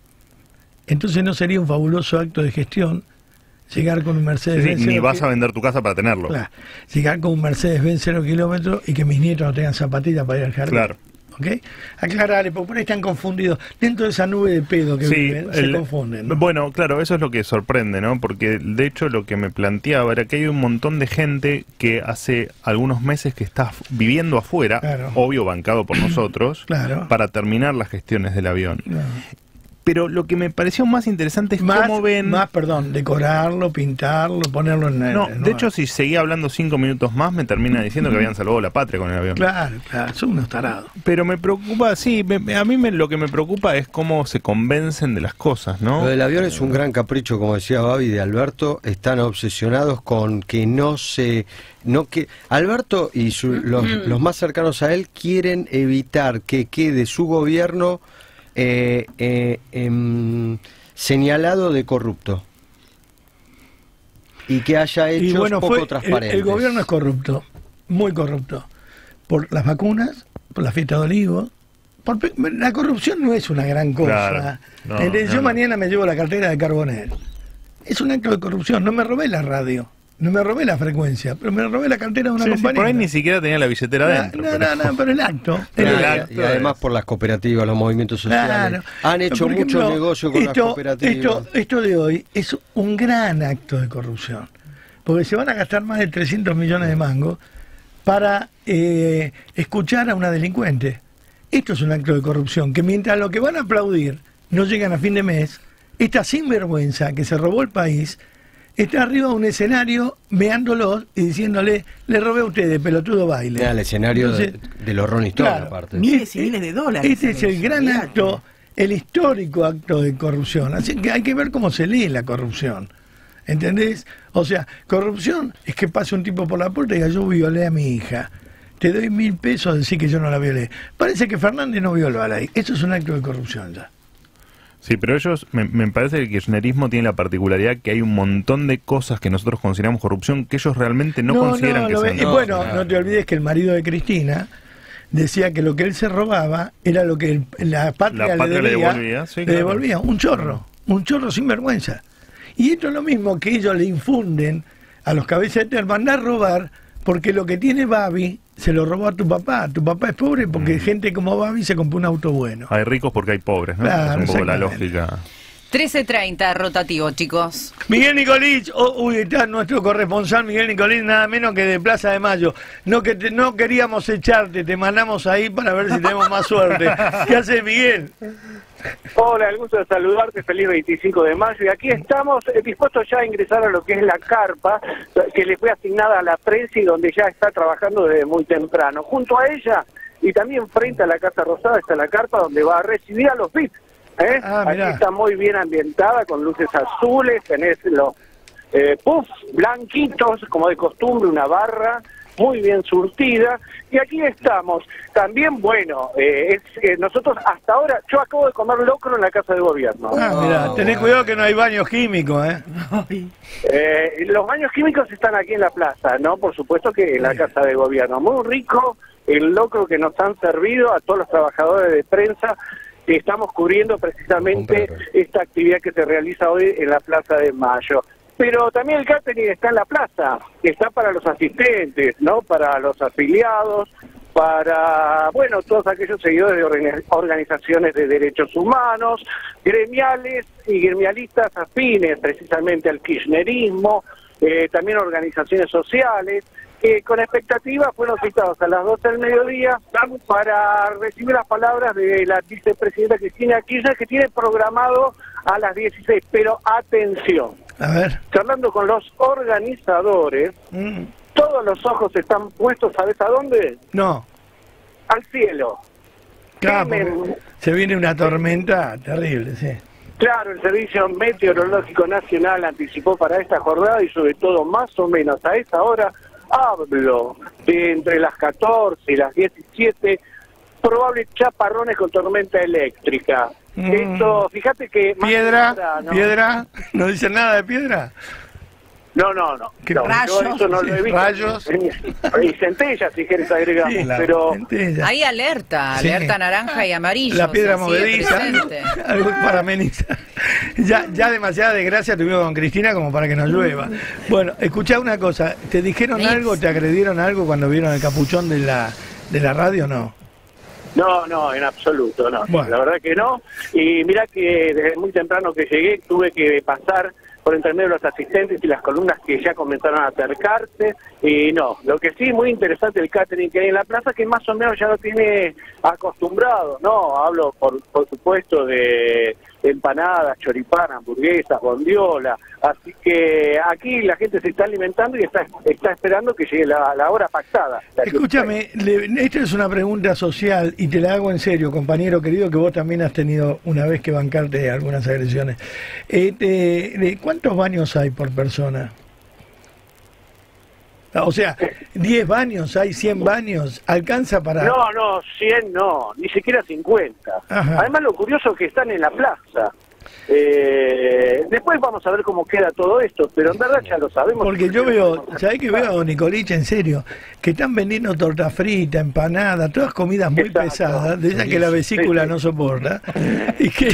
Entonces no sería un fabuloso acto de gestión llegar con un Sí, Mercedes-Benz sí, ni cero vas ki- a vender tu casa para tenerlo. Claro, llegar con un Mercedes-Benz cero kilómetros y que mis nietos no tengan zapatillas para ir al jardín. Claro. ¿Ok? Aclararle, porque por ahí están confundidos. Dentro de esa nube de pedo que Sí, viven, se el- confunden. ¿no? Bueno, claro, eso es lo que sorprende, ¿no? Porque de hecho lo que me planteaba era que hay un montón de gente que hace algunos meses que está f- viviendo afuera, Claro. obvio bancado por nosotros, Claro. para terminar las gestiones del avión. No. Pero lo que me pareció más interesante es Más, cómo ven... más, perdón, decorarlo, pintarlo, ponerlo en... No, en- de hecho, si seguía hablando cinco minutos más, me termina diciendo que habían salvado la patria con el avión. Claro, claro, son unos tarados. Pero me preocupa, sí, me- me- a mí me- lo que me preocupa es cómo se convencen de las cosas, ¿no? lo del avión es un gran capricho, como decía Babi, de Alberto. Están obsesionados con que no se... no que Alberto y su- los, los más cercanos a él quieren evitar que quede su gobierno eh, eh, em, señalado de corrupto. Y que haya hechos Y bueno, poco fue, el, transparentes. el gobierno es corrupto, muy corrupto. Por las vacunas, por la fiesta de olivos. Por, pe- la corrupción no es una gran cosa. Claro. No, Entonces, no, yo no. mañana me llevo la cartera de Carbonell. Es un acto de corrupción. No me robé la radio, no me robé la frecuencia, pero me robé la cartera de una Sí, sí, compañía. por ahí ni siquiera tenía la billetera no, adentro. no, pero- no, no, pero el acto. el Claro, el acto. acto y además es- por las cooperativas, los movimientos sociales. Claro. Han hecho Por ejemplo, mucho negocio con esto, las cooperativas. Esto, esto de hoy es un gran acto de corrupción, porque se van a gastar más de trescientos millones de mangos para eh, escuchar a una delincuente. Esto es un acto de corrupción, que mientras lo que van a aplaudir no llegan a fin de mes, esta sinvergüenza que se robó el país está arriba de un escenario meándolos y diciéndole, le robé a ustedes, pelotudo baile. Era el escenario Entonces, de, de los Rolling Stones, claro, aparte. Miles y miles de dólares. Este es el gran Olvídate. acto, el histórico acto de corrupción. Así que hay que ver cómo se lee la corrupción. ¿Entendés? O sea, corrupción es que pase un tipo por la puerta y diga, yo violé a mi hija. Te doy mil pesos a decir que yo no la violé. Parece que Fernández no violó a la hija. Eso es un acto de corrupción ya. Sí, pero ellos, me, me parece que el kirchnerismo tiene la particularidad que hay un montón de cosas que nosotros consideramos corrupción que ellos realmente no, consideran que lo sean ve- y corrupción. bueno, claro. no te olvides que el marido de Cristina decía que lo que él se robaba era lo que el- la patria, La patria le, le debía, devolvía, sí, le claro. devolvía, un chorro, un chorro sin vergüenza. Y esto es lo mismo que ellos le infunden a los cabezas de terma, andar a robar, porque lo que tiene Babi se lo robó a tu papá. Tu papá es pobre porque gente como Babi se compró un auto bueno. Hay ricos porque hay pobres, ¿no? Claro, es un poco la exactamente. lógica. trece treinta, rotativo, chicos. Miguel Nicolís, oh, uy, está nuestro corresponsal Miguel Nicolís, nada menos que de Plaza de Mayo. No que te- no queríamos echarte, te mandamos ahí para ver si tenemos más suerte. ¿Qué haces, Miguel? Hola, el gusto de saludarte, feliz veinticinco de mayo, y aquí estamos eh, dispuestos ya a ingresar a lo que es la carpa que le fue asignada a la prensa y donde ya está trabajando desde muy temprano. Junto a ella y también frente a la Casa Rosada está la carpa donde va a recibir a los V I P. ¿eh? Ah, Aquí mirá. está muy bien ambientada, con luces azules, tenés los eh, puffs blanquitos, como de costumbre, una barra muy bien surtida, y aquí estamos. También, bueno, eh, es, eh, nosotros hasta ahora, yo acabo de comer locro en la Casa de Gobierno. Ah, mirá, tenés cuidado que no hay baños químicos, ¿eh? Ay, Eh, los baños químicos están aquí en la plaza, ¿no? Por supuesto que en la Casa de Gobierno. Muy rico el locro que nos han servido a todos los trabajadores de prensa que estamos cubriendo precisamente Comprendo. esta actividad que se realiza hoy en la Plaza de Mayo. Pero también el catering está en la plaza, está para los asistentes, ¿no? Para los afiliados, para, bueno, todos aquellos seguidores de organi- organizaciones de derechos humanos, gremiales y gremialistas afines precisamente al kirchnerismo, eh, también organizaciones sociales, que con expectativa fueron citados a las doce del mediodía para recibir las palabras de la vicepresidenta Cristina Kirchner, que tiene programado a las dieciséis, pero atención, A ver. charlando con los organizadores, Mm. todos los ojos están puestos, ¿sabes a dónde? No. Al cielo. Claro, Temen- porque se viene una tormenta terrible, sí. Claro, el Servicio Meteorológico Nacional anticipó para esta jornada y sobre todo más o menos a esa hora, hablo de entre las catorce y las diecisiete, probables chaparrones con tormenta eléctrica. Mm. Esto, fíjate que... más ¿Piedra? temprano- ¿Piedra? ¿No dicen nada de piedra? No, no, no. ¿Qué no, rayos? yo eso no lo he visto. Rayos. Y centellas, si quieres agregamos, Sí, la pero... centella. Hay alerta, Sí. alerta naranja y amarillo. La piedra o sea, sigue movediza, presente. algo para amenizar. Ya, ya demasiada desgracia tuvimos con Cristina como para que nos llueva. Bueno, escuchá una cosa, ¿te dijeron Mix. algo, te agredieron algo cuando vieron el capuchón de la, de la radio? No. No, no, en absoluto, no. Bueno. La verdad que no. Y mira que desde muy temprano que llegué tuve que pasar por entre medio de los asistentes y las columnas que ya comenzaron a acercarse. Y no, lo que sí, muy interesante el catering que hay en la plaza, que más o menos ya lo tiene acostumbrado, ¿no? Hablo, por, por supuesto, de empanadas, choripán, hamburguesas, bondiola. Así que aquí la gente se está alimentando y está, está esperando que llegue la, la hora pactada. La que- Escúchame, le- esta es una pregunta social y te la hago en serio, compañero querido, que vos también has tenido una vez que bancarte algunas agresiones. Eh, te- de- ¿Cuántos baños hay por persona? O sea, diez baños, hay cien baños, ¿alcanza para...? No, no, cien no, ni siquiera cincuenta. Ajá. Además, lo curioso es que están en la plaza. Eh, después vamos a ver cómo queda todo esto, pero en verdad ya lo sabemos. Porque yo veo, ¿sabés que veo a don Nicoliche, en serio? Que están vendiendo torta frita, empanada, todas comidas muy Exacto. pesadas, de esas que la vesícula Sí, sí. no soporta. Y que...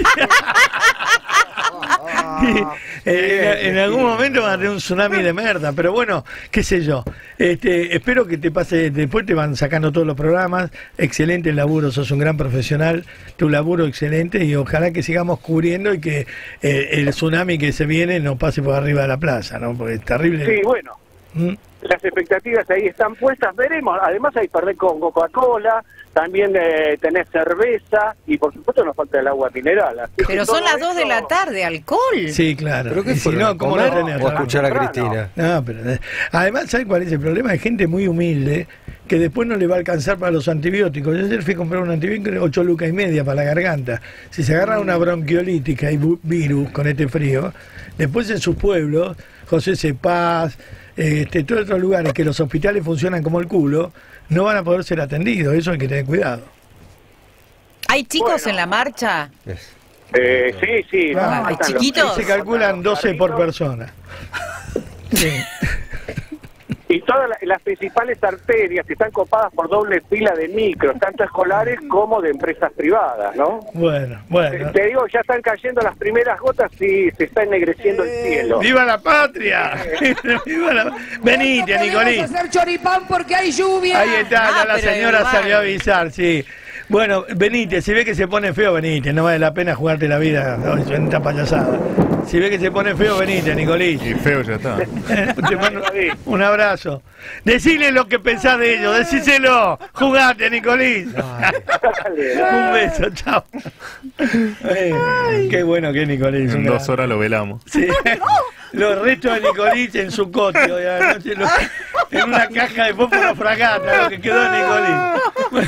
y, eh, en algún momento van a tener un tsunami de merda, pero bueno, qué sé yo. Este, espero que te pase, después te van sacando todos los programas, excelente el laburo, sos un gran profesional, tu laburo excelente y ojalá que sigamos cubriendo y que eh, el tsunami que se viene no pase por arriba de la plaza, ¿no? Porque es terrible. Sí, bueno, ¿Mm? las expectativas ahí están puestas, veremos. Además hay perder con Coca-Cola, también eh, tenés cerveza y por supuesto nos falta el agua mineral. Así que Pero todo son las dos de esto- la tarde, alcohol. Sí, claro. ¿Pero qué Y si fueron, no, a ¿cómo lo comer tenés? o a escuchar a Temprano. Cristina? No, pero eh, además, ¿sabes cuál es el problema? Hay gente muy humilde que después no le va a alcanzar para los antibióticos. Yo ayer fui a comprar un antibiótico, ocho lucas y media para la garganta. Si se agarra una bronquiolítica y bu- virus con este frío, después en sus pueblos, José Cepaz, este, todos otros lugares que los hospitales funcionan como el culo, no van a poder ser atendidos. Eso hay que tener cuidado. ¿Hay chicos Bueno. en la marcha? Es- Eh, sí, sí. Ah, nos ¿hay faltan los- chiquitos? Se calculan doce por persona. Sí. Y todas la- las principales arterias están copadas por doble fila de micros, tanto escolares como de empresas privadas, ¿no? Bueno, bueno. Te digo, ya están cayendo las primeras gotas y se está ennegreciendo el cielo. ¡Viva la patria! ¡Viva la... Venite, Nicolín. hacer choripán porque hay lluvia. Ahí está, Ah, ya la pero señora igual. salió a avisar, sí. Bueno, venite, si ve que se pone feo, venite, no vale la pena jugarte la vida no, en esta payasada. Si ve que se pone feo, venite, Nicolín. Y feo ya está. Te mando un abrazo. Decile lo que pensás de ellos, decíselo. Jugate, Nicolín. Un beso, chao. Eh, qué bueno que es Nicolín. En dos horas lo velamos. Sí. Los restos de Nicolín en su cotio, de anoche, lo- en una caja de fósforo fragata, lo que quedó de Nicolín.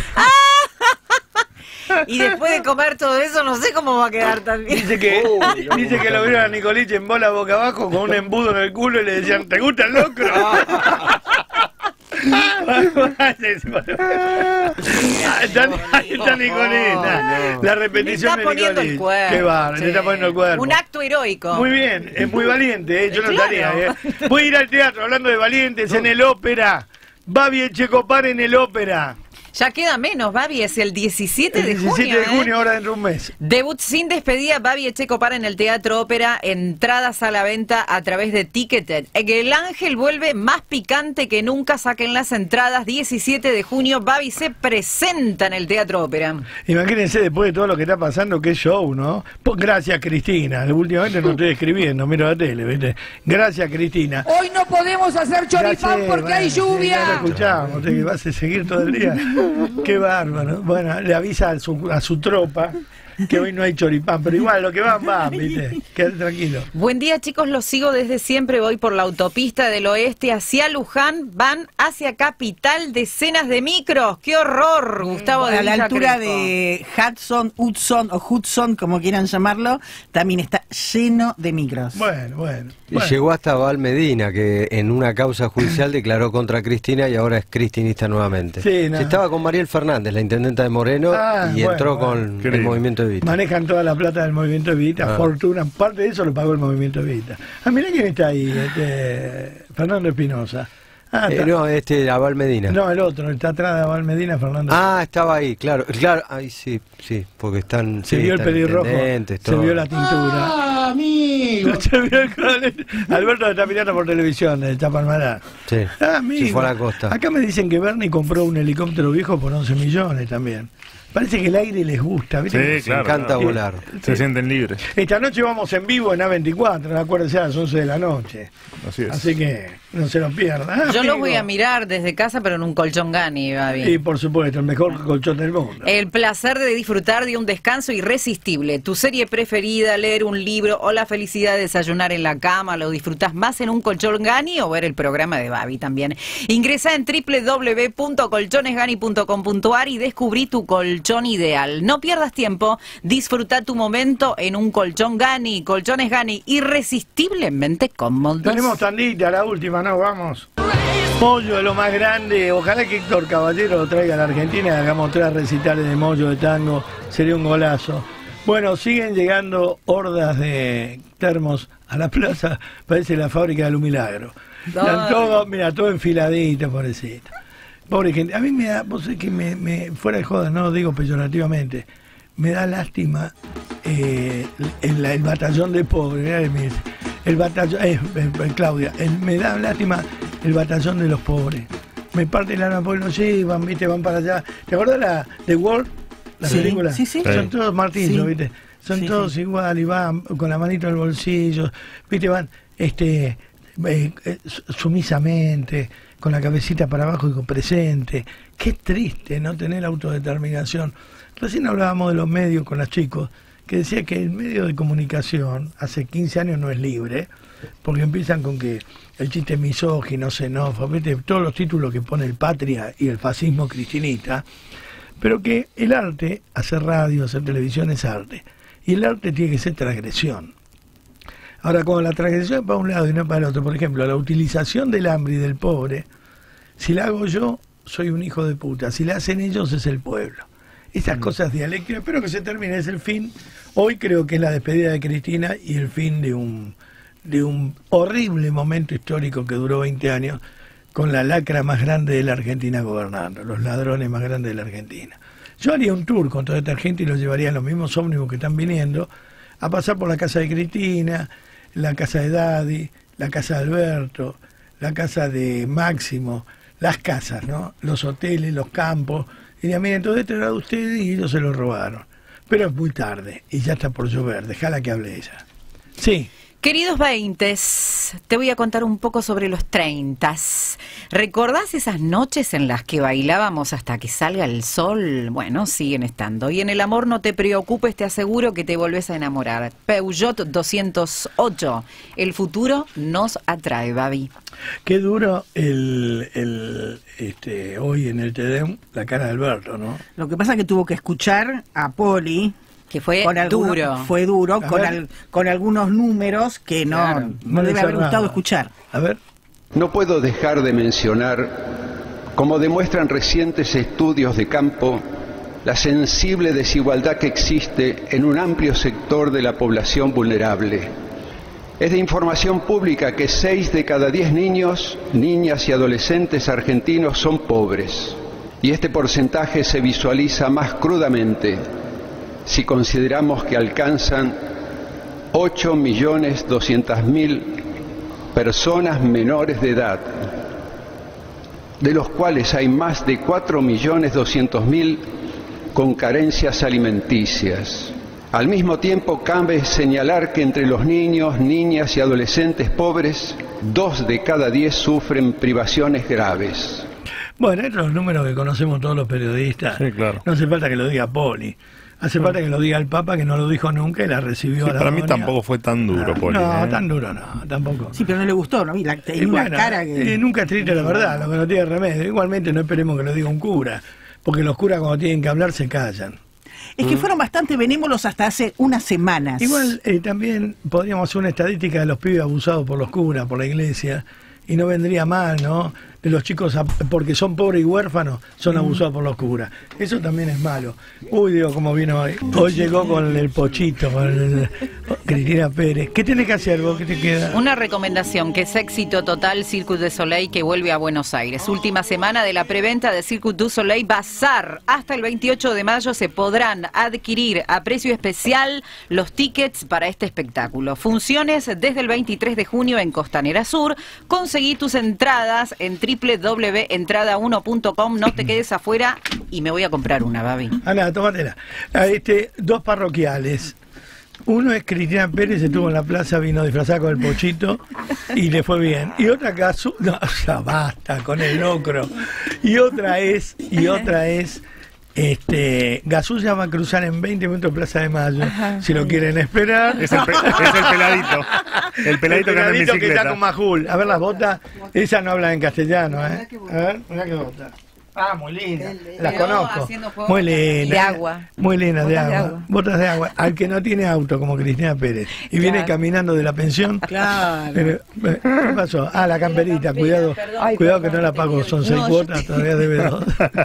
Y después de comer todo eso, no sé cómo va a quedar también. Dice que, dice que lo vieron a Nicolín en bola boca abajo con un embudo en el culo y le decían, ¿te gusta el locro? Ahí está, ahí está Nicolín. La Le repetición está de poniendo el Nicolín. cuerpo. Qué bárbaro, sí. le está poniendo el cuerpo. Un acto heroico. Muy bien, es muy valiente, ¿eh? Yo no Claro. estaría. ¿eh? Voy a ir al teatro hablando de valientes en el ópera. Babi Echecopar en el ópera. Ya queda menos, Babi, es el diecisiete de junio. El diecisiete de junio, ¿eh? ahora dentro de un mes. Debut sin despedida, Babi Echecopar en el Teatro Ópera, entradas a la venta a través de Ticketed. El Ángel vuelve más picante que nunca, saquen las entradas, diecisiete de junio, Babi se presenta en el Teatro Ópera. Imagínense después de todo lo que está pasando, qué show, ¿no? Pues gracias, Cristina. Últimamente no estoy escribiendo, miro la tele, ¿viste? Gracias, Cristina. Hoy no podemos hacer choripán porque bueno, hay lluvia. Ya lo escuchamos, ¿te vas a seguir todo el día? Qué bárbaro. Bueno, le avisa a su, a su tropa que hoy no hay choripán, pero igual lo que van, van, ¿viste? Quédate tranquilo. Buen día, chicos, los sigo desde siempre. Voy por la autopista del oeste hacia Luján, van hacia Capital, decenas de micros. ¡Qué horror! Gustavo de A la Villa altura Crespo. de Hudson, Hudson o Hudson, como quieran llamarlo, también está lleno de micros. Bueno, bueno. Y bueno. llegó hasta Val Medina, que en una causa judicial declaró contra Cristina y ahora es cristinista nuevamente. Sí, no. Estaba con Mariel Fernández, la intendenta de Moreno, Ah, y bueno, entró bueno. con Qué el lindo. movimiento Evita. Manejan toda la plata del movimiento Evita, Ah. fortuna, parte de eso lo pagó el movimiento Evita. Ah, mirá quién está ahí, este, Fernando Espinosa. Ah, Eh, está- no, este, Aval Medina. no, el otro, está atrás de Abel Medina, Fernando. Ah, estaba ahí, claro, claro, ahí sí, sí, porque están, se sí, vio el están pelirrojo, intendentes, se todo. vio la tintura. Ah, amigo. Se vio el color- Alberto lo está mirando por televisión, de Chapalmará. Sí, Ah, amigo. se fue a la costa. Acá me dicen que Bernie compró un helicóptero viejo por once millones también. Parece que el aire les gusta, ¿viste? Sí, Les claro, encanta claro. volar. Se sienten libres. Esta noche vamos en vivo en A veinticuatro, acuérdense, a las once de la noche. Así es. Así que no se lo pierdan. Ah, Yo amigo. los voy a mirar desde casa, pero en un colchón Gani, Babi. Y por supuesto, el mejor colchón del mundo. El placer de disfrutar de un descanso irresistible. Tu serie preferida, leer un libro o la felicidad de desayunar en la cama, ¿lo disfrutas más en un colchón Gani o ver el programa de Babi también? Ingresa en doble u doble u doble u punto colchones gani punto com punto a r y descubrí tu colchón ideal. No pierdas tiempo, disfruta tu momento en un colchón Gani. Colchones Gani, irresistiblemente cómodos. Tenemos tandita, la última, ¿no? Vamos. Mollo de lo más grande. Ojalá que Héctor Caballero lo traiga a la Argentina y hagamos tres recitales de mollo de tango. Sería un golazo. Bueno, siguen llegando hordas de termos a la plaza. Parece la fábrica de Lu Milagro. Están Ay. todos, mira, todo enfiladito, pobrecito. Pobre gente. A mí me da, vos sabés que me, me, fuera de joda, no lo digo peyorativamente, me da lástima eh, el, el batallón de pobres. Mirá que me dice, el batallón, eh, eh, Claudia, el- me da lástima el batallón de los pobres. Me parte el alma porque no llevan, viste, van para allá. ¿Te acordás la de World? La Sí, película. sí, sí. Son Sí. todos martillos, Sí. viste. Son Sí, todos sí. igual y van con la manito en el bolsillo, viste, van este eh, eh, sumisamente, con la cabecita para abajo y con presente. Qué triste no tener autodeterminación. Recién hablábamos de los medios con los chicos, que decía que el medio de comunicación hace quince años no es libre, porque empiezan con que el chiste misógino, xenófobo, ¿viste? Todos los títulos que pone el Patria y el fascismo cristinita, pero que el arte, hacer radio, hacer televisión es arte, y el arte tiene que ser transgresión. Ahora, cuando la transgresión es para un lado y no para el otro, por ejemplo, la utilización del hambre y del pobre, si la hago yo, soy un hijo de puta, si la hacen ellos, es el pueblo. Estas cosas dialécticas, espero que se termine, es el fin. Hoy creo que es la despedida de Cristina y el fin de un, de un horrible momento histórico que duró veinte años, con la lacra más grande de la Argentina gobernando, los ladrones más grandes de la Argentina. Yo haría un tour con toda esta gente y los llevaría en los mismos ómnibus que están viniendo a pasar por la casa de Cristina, la casa de Daddy, la casa de Alberto, la casa de Máximo, las casas, ¿no? Los hoteles, los campos. Y diría, miren, todo esto era de ustedes y ellos se lo robaron. Pero es muy tarde y ya está por llover, déjala que hable ella. Sí. Queridos veintes, te voy a contar un poco sobre los treintas. ¿Recordás esas noches en las que bailábamos hasta que salga el sol? Bueno, siguen estando. Y en el amor no te preocupes, te aseguro que te volvés a enamorar. Peugeot doscientos ocho. El futuro nos atrae, Babi. Qué duro el, el este hoy en el Tedeum la cara de Alberto, ¿no? Lo que pasa es que tuvo que escuchar a Poli. Que fue con algunos- duro. Fue duro, A con, ver. al- con algunos números que no, Claro, no no debe le haber cerraba. gustado escuchar. A ver. No puedo dejar de mencionar, como demuestran recientes estudios de campo, la sensible desigualdad que existe en un amplio sector de la población vulnerable. Es de información pública que seis de cada diez niños, niñas y adolescentes argentinos son pobres. Y este porcentaje se visualiza más crudamente si consideramos que alcanzan ocho millones doscientas mil personas menores de edad, de los cuales hay más de cuatro millones doscientos mil con carencias alimenticias. Al mismo tiempo, cabe señalar que entre los niños, niñas y adolescentes pobres, dos de cada diez sufren privaciones graves. Bueno, estos son los números que conocemos todos los periodistas. Sí, claro. No hace falta que lo diga Poli. Hace falta que lo diga el Papa, que no lo dijo nunca y la recibió Sí, a la para mí Doña. tampoco fue tan duro, No, Poli. no, ¿eh? tan duro no, tampoco. Sí, pero no le gustó, ¿no? Y la, tenía Y una bueno, cara que... eh, nunca es triste la verdad, lo que no tiene remedio. Igualmente no esperemos que lo diga un cura, porque los curas cuando tienen que hablar se callan. Es que fueron bastante benévolos hasta hace unas semanas. Igual eh, también podríamos hacer una estadística de los pibes abusados por los curas, por la iglesia, y no vendría mal, ¿no? De los chicos, a- porque son pobres y huérfanos, son abusados por los curas. Eso también es malo. Uy, Dios, cómo vino hoy. Hoy llegó con el pochito, con el- Cristina Pérez. ¿Qué tenés que hacer vos? ¿Qué te queda? Una recomendación, que es éxito total Cirque du Soleil, que vuelve a Buenos Aires. Última semana de la preventa de Cirque du Soleil Bazar. Hasta el veintiocho de mayo se podrán adquirir a precio especial los tickets para este espectáculo. Funciones desde el veintitrés de junio en Costanera Sur. Conseguí tus entradas en doble u doble u doble u punto entrada uno punto com. No te quedes afuera y me voy a comprar una, Babi. Ana, tómatela. A este, dos parroquiales. Uno es Cristina Pérez, estuvo en la plaza, vino disfrazada con el pochito y le fue bien. Y otra caso, no, ya basta con el locro. Y otra es, y otra es, este, Gasulla va a cruzar en veinte minutos Plaza de Mayo. Si lo quieren esperar. Es el, pe- es el peladito. El peladito que anda en que está bicicleta. con Majul. A ver las botas, esas no hablan en castellano, ¿eh? A ver, mirá qué botas. Ah, muy linda. Las Quedó conozco. haciendo juego Muy con la- linda. de agua. Muy linda, de Botas de agua. agua. Botas de agua. Al que no tiene auto, como Cristina Pérez. Y viene Claro. caminando de la pensión. Claro. Pero, eh, ¿qué pasó? Ah, la camperita. Cuidado. Ay, Cuidado perdón, que no la te pago. pido Son el- seis No, yo cuotas. te- Todavía debe dos.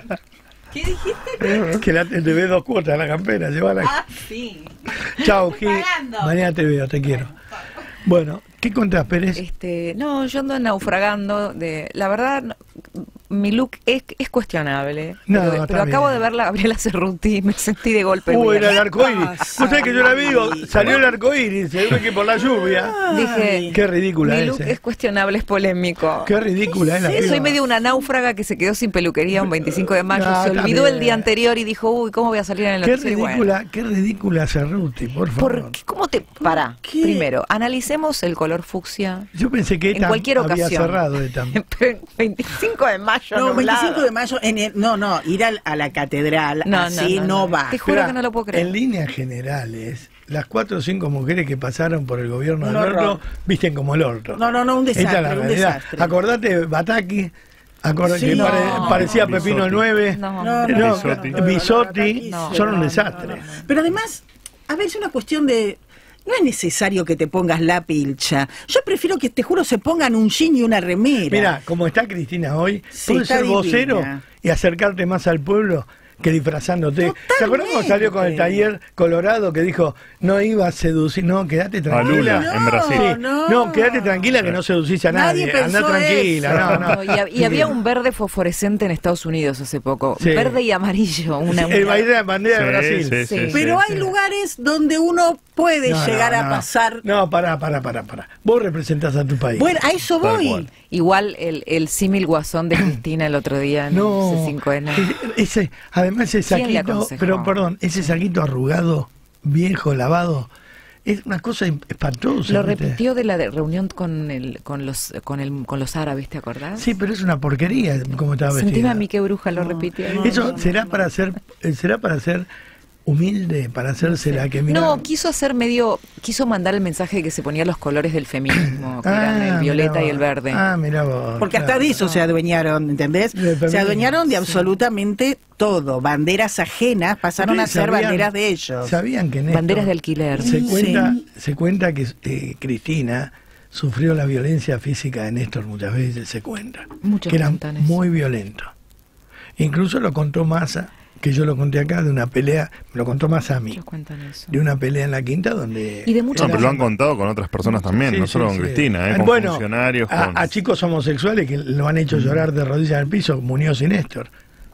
¿Qué dijiste? Que la, debe dos cuotas la campera. Llévala. Ah, sí. Chao, Gil. pagando. Mañana te veo. Te quiero. Bueno, ¿qué contás, Pérez? Este, no, yo ando naufragando. De, la verdad, no, mi look es, es cuestionable. No, pero está pero acabo bien. de verla a Gabriela Cerruti y me sentí de golpe. Uy, muy era el bien. arcoíris. Vos sabés que yo la vi, digo, salió el arcoíris, se ve que por la lluvia. Dije, Qué ridícula mi es. look eh. es cuestionable, es polémico. Qué ridícula es la Sí, piba. soy medio una náufraga que se quedó sin peluquería un veinticinco de mayo. No, se está olvidó bien. el día anterior y dijo, uy, ¿cómo voy a salir en el Qué noticiero? Y bueno, ridícula, qué ridícula Cerruti, por favor. ¿por qué? ¿Cómo te...? Pará, primero, analicemos el color fucsia. Yo pensé que En ETA cualquier había ocasión. cerrado ETA. veinticinco de mayo, No, nublado. veinticinco de mayo, en el- no, no, ir al- a la catedral, No, así no, no, no, no. va. Te juro Mirá, que no lo puedo creer. En líneas generales, las cuatro o cinco mujeres que pasaron por el gobierno Un de Alberto horror. visten como el orto. No, no, no, un Esta es desastre, la un realidad. desastre. Acordate, Bataki, acorda- Sí, que no. pare- parecía Bisotti. Pepino el nueve. No, No, No, no, Bisotti. no, no, Bisotti, no, no, son no, un no, desastre. no, no. Pero además, a ver, es una cuestión de... No es necesario que te pongas la pilcha. Yo prefiero que, te juro, se pongan un jean y una remera. Mira, como está Cristina hoy, Sí, puedes está ser vocero divina. y acercarte más al pueblo que disfrazándote. ¿Se acuerdan cuando salió con el taller Colorado que dijo, no iba a seducir? No, quédate tranquila. Lula, en Brasil. Sí. No. No, quédate tranquila que no seducís a Nadie nadie. pensó Andá tranquila, eso. no, no. No, y, hab- y había un verde fosforescente en Estados Unidos hace poco. Sí. Verde y amarillo. Una, El una- bandera, bandera de Sí, Brasil. sí, sí, Sí. sí. Pero hay lugares donde uno puede No, no, llegar a no. pasar... No, pará, pará, pará, pará. Vos representás a tu país. Bueno, a eso Tal voy. cual. Igual el, el símil guasón de Cristina el otro día en No, C cinco N. e- ese, además ese ¿Quién le saquito, aconsejó? pero perdón, ese saquito arrugado, viejo, lavado, es una cosa espantosa. Lo ¿viste? repitió de la de reunión con el, con los con el, con los árabes, ¿te acordás? Sí, pero es una porquería como estaba Sentime vestida. a mí qué bruja lo repitió. Eso será para ser, eh, será para ser humilde, para hacerse la que mira. No, quiso hacer medio, quiso mandar el mensaje de que se ponía los colores del feminismo, que eran el Ah, violeta mirá y el vos. verde. Ah, mira vos. Porque hasta claro. de eso se adueñaron, ¿entendés? Del Se feminismo, adueñaron de sí. absolutamente todo. Banderas ajenas pasaron a ¿Ustedes ser sabían- banderas de ellos. ¿Sabían que Néstor- Banderas de alquiler. Se Sí. cuenta, se cuenta que eh, Cristina sufrió la violencia física de Néstor muchas veces, se cuenta. Muchos que era cuentan eso. muy violento. Incluso lo contó Massa, que yo lo conté acá, de una pelea, me lo contó Massa a mí, Muchos cuentan eso. de una pelea en la quinta donde... Y de muchas No, pero lo han contado con otras personas también, Sí, no sí, solo sí. con Cristina, ¿eh? Ah, Con bueno, funcionarios, a, con... a chicos homosexuales que lo han hecho llorar de rodillas en el piso, Muñoz y Néstor.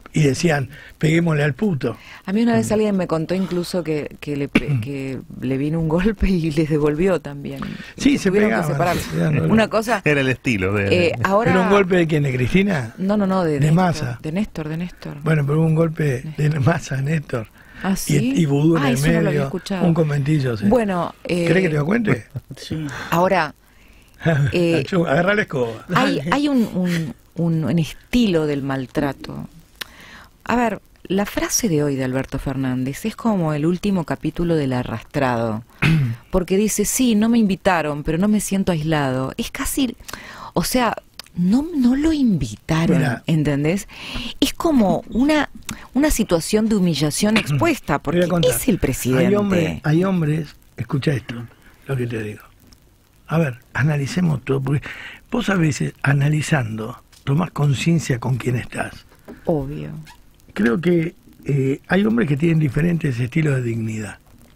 y decían, peguémosle al puto. A mí una vez alguien me contó incluso que, que, le, pe- que le vino un golpe y les devolvió también. Sí, se Tuvieron que pegaban, separarse. se pegaban. Una cosa... Era el estilo de... eh, ahora... ¿Pero un golpe de quién? ¿De Cristina? No, no, no, de, De Néstor, Massa. De Néstor, de Néstor. Bueno, pero hubo un golpe de Massa, Néstor. ¿Ah, sí? Y, y vudú en Ah, el eso no lo había medio, escuchado. un comentillo. Sí. Bueno... Eh, ¿Querés que te lo cuente? Sí. Ahora... eh, Agarrá la escoba. Hay, hay un, un, un, un estilo del maltrato. A ver, la frase de hoy de Alberto Fernández es como el último capítulo del Arrastrado. Porque dice, sí, no me invitaron, pero no me siento aislado. Es casi, o sea, no, no lo invitaron, Mira. ¿entendés? Es como una, una situación de humillación expuesta, porque Te voy a contar. es el presidente. Hay hombres, hay hombres, escucha esto, lo que te digo. A ver, analicemos todo, porque vos a veces, analizando, tomás conciencia con quién estás. Obvio. Creo que eh, hay hombres que tienen diferentes estilos de dignidad.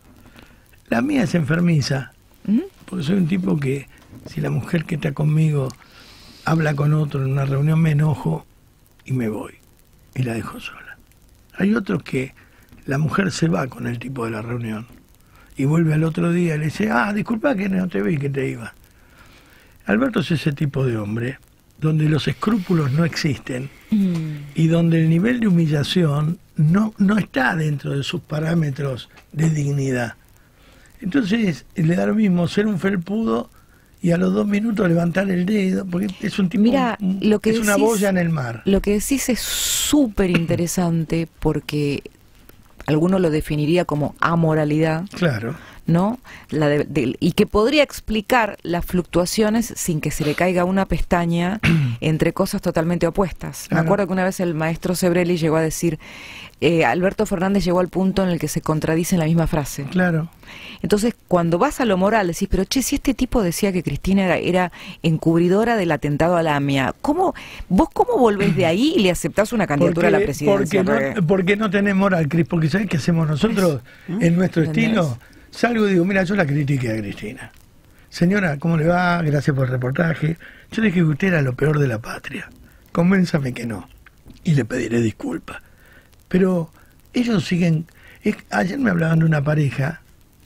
La mía es enfermiza, ¿Mm? porque soy un tipo que, si la mujer que está conmigo habla con otro en una reunión, me enojo y me voy, y la dejo sola. Hay otros que la mujer se va con el tipo de la reunión, y vuelve al otro día y le dice, ah, disculpa que no te vi, que te iba. Alberto es ese tipo de hombre, donde los escrúpulos no existen, y donde el nivel de humillación no, no está dentro de sus parámetros de dignidad. Entonces le da lo mismo ser un felpudo y a los dos minutos levantar el dedo, porque es un tipo, Mira, un- lo que es una decís- boya en el mar. Lo que decís es súper interesante porque alguno lo definiría como amoralidad, Claro. ¿no? La de- de- y que podría explicar las fluctuaciones sin que se le caiga una pestaña entre cosas totalmente opuestas. Me Claro. acuerdo que una vez el maestro Sebrelli llegó a decir, eh, Alberto Fernández llegó al punto en el que se contradice en la misma frase. Claro. Entonces, cuando vas a lo moral, decís, pero che, si este tipo decía que Cristina era, era encubridora del atentado a la AMIA, ¿cómo, ¿vos cómo volvés de ahí y le aceptás una candidatura a la presidencia? Porque no, porque no tenés moral, Cris, porque ¿sabés qué hacemos nosotros en nuestro ¿Entendés? estilo? Salgo y digo, mira, yo la critiqué a Cristina. Señora, ¿cómo le va? Gracias por el reportaje. Yo dije que usted era lo peor de la patria. Convénzame que no. Y le pediré disculpas. Pero ellos siguen... es- ayer me hablaban de una pareja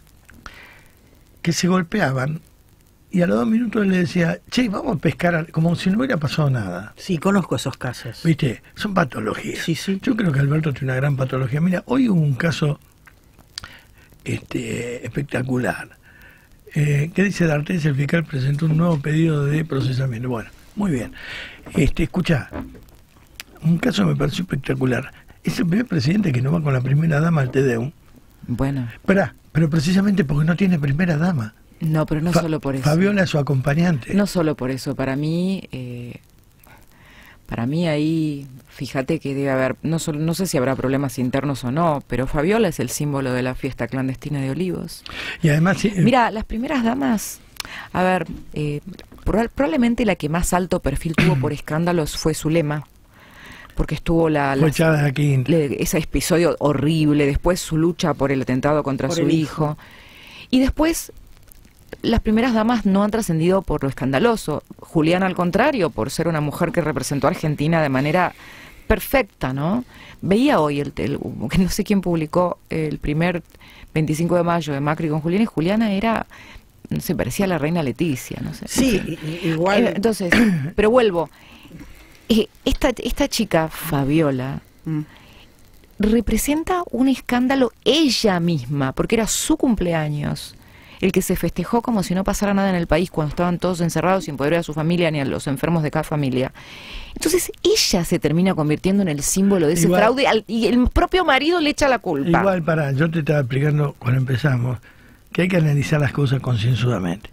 que se golpeaban y a los dos minutos le decía, che, vamos a pescar, al-", como si no hubiera pasado nada. Sí, conozco esos casos. ¿Viste? Son patologías. Sí, sí. Yo creo que Alberto tiene una gran patología. Mira, hoy hubo un caso este, espectacular. Eh, ¿Qué dice D'Artés? El fiscal presentó un nuevo pedido de procesamiento. Bueno, muy bien. Este, escucha, un caso me pareció espectacular. Es el primer presidente que no va con la primera dama al Te Deum. Bueno, Esperá, pero precisamente porque no tiene primera dama. no, pero no Fa- solo por eso. Fabiola es su acompañante. No solo por eso, para mí, eh, para mí ahí, fíjate que debe haber, no, solo, no sé si habrá problemas internos o no, pero Fabiola es el símbolo de la fiesta clandestina de Olivos. Y además... sí, Mira, las primeras damas, a ver, eh, proba- probablemente la que más alto perfil tuvo por escándalos fue Zulema, porque estuvo la... fue la- echada de aquí. le- ese episodio horrible, después su lucha por el atentado contra Por su el hijo. Y después, las primeras damas no han trascendido por lo escandaloso. Juliana, al contrario, por ser una mujer que representó a Argentina de manera perfecta, ¿no? Veía hoy, el, el- que no sé quién publicó el primer veinticinco de mayo de Macri con Juliana, y Juliana era, no sé, parecía la reina Leticia, no sé. Sí, En fin. i- i- igual. Eh, Entonces, pero vuelvo. Eh, esta, esta chica, Fabiola, Mm. representa un escándalo ella misma, porque era su cumpleaños, el que se festejó como si no pasara nada en el país cuando estaban todos encerrados sin poder ver a su familia ni a los enfermos de cada familia. Entonces ella se termina convirtiendo en el símbolo de ese Igual- fraude al- y el propio marido le echa la culpa. Igual, para, yo te estaba explicando cuando empezamos que hay que analizar las cosas concienzudamente,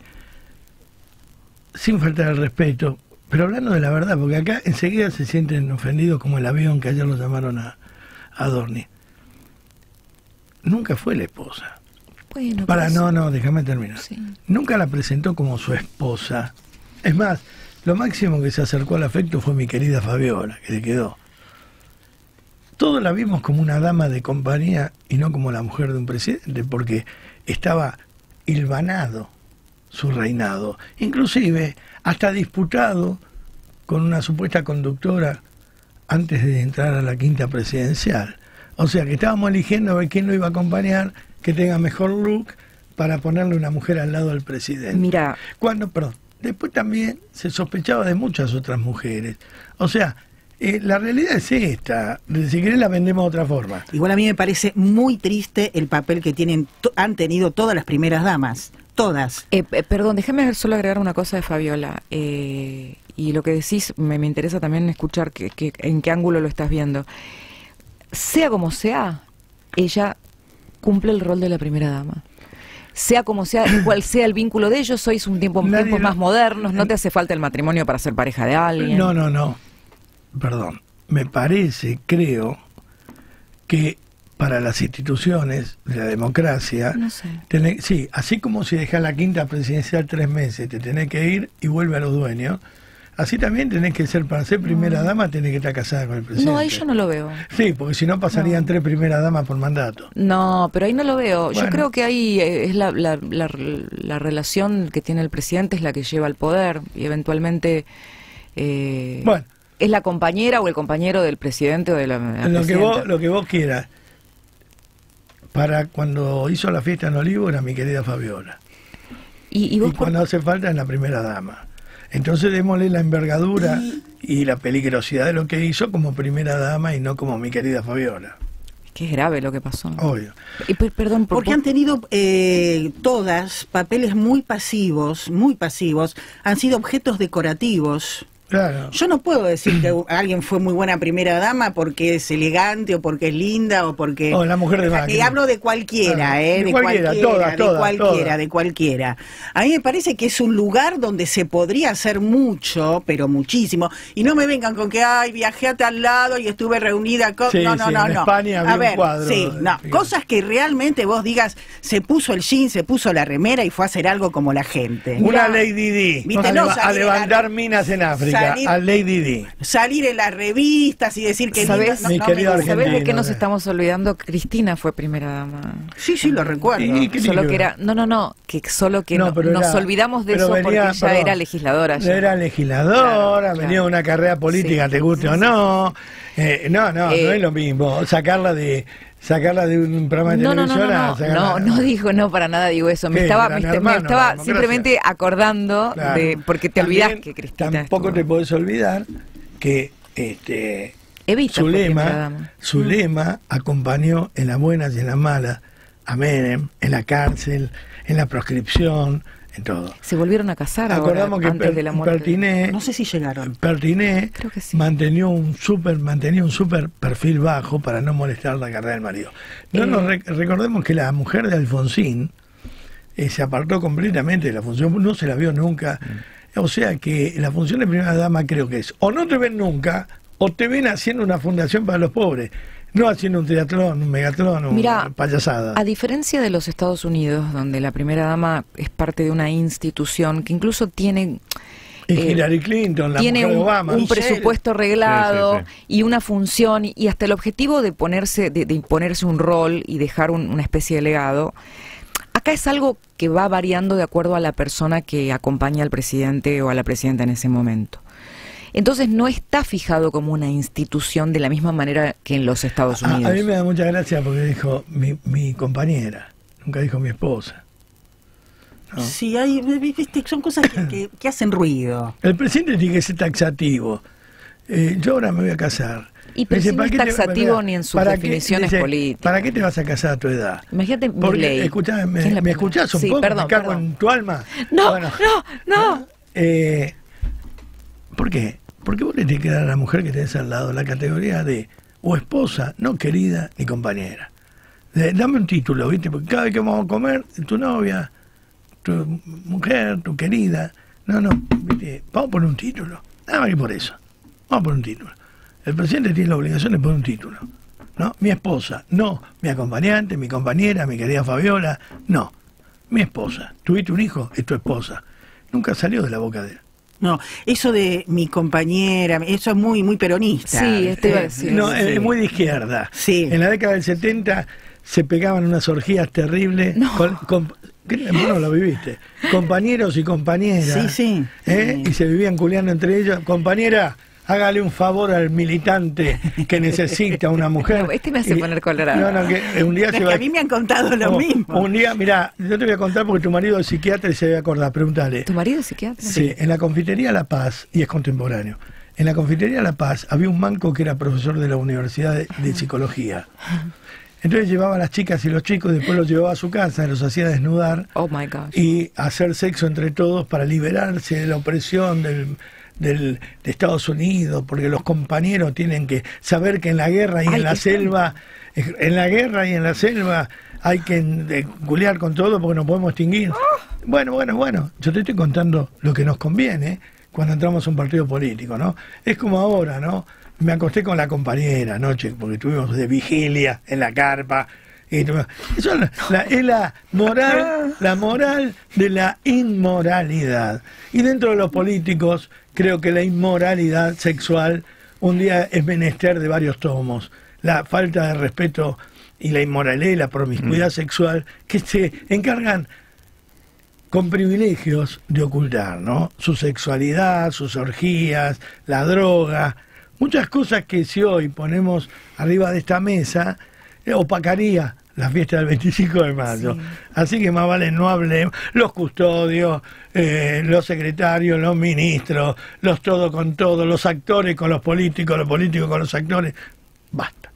sin faltar el respeto, pero hablando de la verdad, porque acá enseguida se sienten ofendidos como el avión que ayer lo llamaron a, a Dorni. Nunca fue la esposa. Bueno, Para, pero no, eso- no, déjame terminar. Sí. Nunca la presentó como su esposa. Es más, lo máximo que se acercó al afecto fue mi querida Fabiola, que le quedó. Todos la vimos como una dama de compañía y no como la mujer de un presidente, porque estaba hilvanado su reinado, inclusive hasta disputado con una supuesta conductora antes de entrar a la quinta presidencial. O sea que estábamos eligiendo a ver quién lo iba a acompañar, que tenga mejor look, para ponerle una mujer al lado del presidente. Mira, cuando, perdón, después también se sospechaba de muchas otras mujeres. O sea, eh, la realidad es esta. Si querés la vendemos de otra forma. Igual a mí me parece muy triste el papel que tienen han tenido todas las primeras damas. Todas. Eh, eh, perdón, déjeme solo agregar una cosa de Fabiola. Eh, y lo que decís, me, me interesa también escuchar que, que, en qué ángulo lo estás viendo. Sea como sea, ella cumple el rol de la primera dama. Sea como sea, cual sea el vínculo de ellos, sois un tiempo, tiempos más modernos, no te hace falta el matrimonio para ser pareja de alguien. No, no, no. Perdón. Me parece, creo, que para las instituciones de la democracia, no sé. tenés, sí, así como si dejás la quinta presidencial tres meses, te tenés que ir y vuelve a los dueños, así también tenés que ser, para ser primera no. dama, tenés que estar casada con el presidente. No, ahí yo no lo veo. Sí, porque si no pasarían no. tres primeras damas por mandato. No, pero ahí no lo veo. Bueno. Yo creo que ahí es la, la, la, la relación que tiene el presidente es la que lleva al poder y eventualmente eh, bueno. es la compañera o el compañero del presidente o de la, la lo que vos Lo que vos quieras. Para cuando hizo la fiesta en Olivo era mi querida Fabiola. Y, y, vos y cuando por... hace falta es la primera dama. Entonces démosle la envergadura y la peligrosidad de lo que hizo como primera dama y no como mi querida Fabiola. Que es grave lo que pasó. Obvio. Y, per, perdón, por, Porque han tenido eh, todas papeles muy pasivos, muy pasivos, han sido objetos decorativos. Claro. Yo no puedo decir que alguien fue muy buena primera dama porque es elegante o porque es linda o porque... Oh, la mujer de máquina. Y hablo de cualquiera, ah, ¿eh? De, de cualquiera, cualquiera, toda, de toda, cualquiera, toda. de cualquiera. A mí me parece que es un lugar donde se podría hacer mucho, pero muchísimo. Y no me vengan con que, ay, viajé a tal lado y estuve reunida con... Sí, no, no, sí, no, en no. España había a ver, un cuadro. Sí, no. Cosas que realmente vos digas, se puso el jean, se puso la remera y fue a hacer algo como la gente. Una Lady Di. ¿Viste? A, No, a levantar minas en África. salir, a Lady Di. Salir en las revistas y decir que ¿sabés, no, mi no querido me... ¿sabés de qué no, nos no. estamos olvidando? Cristina fue primera dama. Sí, sí, lo recuerdo. ¿Y qué Solo libro? que era, no, no, no, que solo que No, no, pero nos era- olvidamos de pero eso venía- porque ella perdón, era legisladora. ya. Era legisladora, Claro, venía claro. de una carrera política, Sí, te guste sí, o sí. no. Eh, no, no, Eh, no es lo mismo. Sacarla de sacarla de un programa de No, no, no, televisión no, a no, sacarla- no, no digo, no, para nada digo eso. Me ¿Qué? estaba, Gran me, me hermano, la estaba democracia. simplemente acordando Claro. de, porque te olvidás También, que Cristina Tampoco estuvo. te podés olvidar que este Evita fue primera Zulema, dama. Zulema acompañó en las buenas y en las malas a Menem, en la cárcel, en la proscripción, en todo. Se volvieron a casar ahora, Acordamos que antes Per- de la muerte. Pertiné, No sé si llegaron. Pertiné Creo que sí. mantenía un super, mantenía un super perfil bajo para no molestar la carrera del marido. No Eh. nos rec- recordemos que la mujer de Alfonsín eh, se apartó completamente de la función, no se la vio nunca. O sea que la función de primera dama creo que es o no te ven nunca o te ven haciendo una fundación para los pobres, no haciendo un teatrón, un megatrón, un Mira, payasada. A diferencia de los Estados Unidos, donde la primera dama es parte de una institución que incluso tiene Y eh, Hillary Clinton, la tiene mujer de un, Obama. un Michelle. presupuesto arreglado Sí, sí, y una función y hasta el objetivo de ponerse de, de imponerse un rol y dejar un- una especie de legado. Acá es algo que va variando de acuerdo a la persona que acompaña al presidente o a la presidenta en ese momento. Entonces no está fijado como una institución de la misma manera que en los Estados A, Unidos. a mí me da mucha gracia porque dijo mi, mi compañera, nunca dijo mi esposa. No. Sí, hay, viste, son cosas que, que, que hacen ruido. El presidente tiene que ser taxativo. Eh, yo ahora me voy a casar. Y pero Me dice, si no ¿para es qué te- taxativo ¿para- ni en sus para qué? definiciones Dice, políticas. ¿Para qué te vas a casar a tu edad? Imagínate Porque, Milei. escuchá, ¿me, ¿Quién es la ¿me primera? escuchás un Sí, poco? perdón, ¿Me cago perdón. en tu alma? No, Bueno, no, no. eh, ¿Por qué? Porque vos le tenés que dar a la mujer que tenés al lado la categoría de o esposa, no querida ni compañera. De, dame un título, ¿viste? Porque cada vez que vamos a comer, tu novia, tu mujer, tu querida. No, no, ¿viste? Vamos a poner un título. Nada más que por eso. Vamos a poner un título. El presidente tiene la obligación de poner un título. ¿No? Mi esposa, no mi acompañante, mi compañera, mi querida Fabiola, no. Mi esposa. ¿Tuviste un hijo? Es tu esposa. Nunca salió de la boca de él. No, eso de mi compañera, eso es muy muy peronista. Sí, este iba a Eh, decir. no, sí. es muy de izquierda. Sí. En la década del setenta se pegaban unas orgías terribles. No. Con, con- ¿qué- vos no lo viviste. Compañeros y compañeras. Sí, sí. ¿eh? Sí. Y se vivían culeando entre ellos. Compañera, hágale un favor al militante que necesita una mujer. No, este me hace Y- poner colorado. No, no, que un día Pero se es va que a mí me han contado lo No, mismo. Un día, mira, yo te voy a contar porque tu marido es psiquiatra y se debe acordar, pregúntale. ¿Tu marido es psiquiatra? Sí, en la confitería La Paz, y es contemporáneo, en la confitería La Paz había un manco que era profesor de la Universidad de, de Psicología. Entonces llevaba a las chicas y los chicos, después los llevaba a su casa, los hacía desnudar Oh my gosh. y hacer sexo entre todos para liberarse de la opresión del, del, de Estados Unidos, porque los compañeros tienen que saber que en la guerra y Ay, en la qué selva, en la guerra y en la selva hay que eh, culear con todo porque no podemos extinguir. Bueno, bueno, bueno, yo te estoy contando lo que nos conviene cuando entramos a un partido político, ¿no? Es como ahora, ¿no? Me acosté con la compañera anoche, porque estuvimos de vigilia en la carpa. Y tuvimos- eso es la, la- es la moral, la moral de la inmoralidad. Y dentro de los políticos, creo que la inmoralidad sexual un día es menester de varios tomos. La falta de respeto y la inmoralidad y la promiscuidad sexual que se encargan con privilegios de ocultar, ¿no? Su sexualidad, sus orgías, la droga, muchas cosas que si hoy ponemos arriba de esta mesa, eh, opacaría la fiesta del veinticinco de mayo. Sí. Así que más vale no hablemos, los custodios, eh, los secretarios, los ministros, los todo con todo, los actores con los políticos, los políticos con los actores, basta.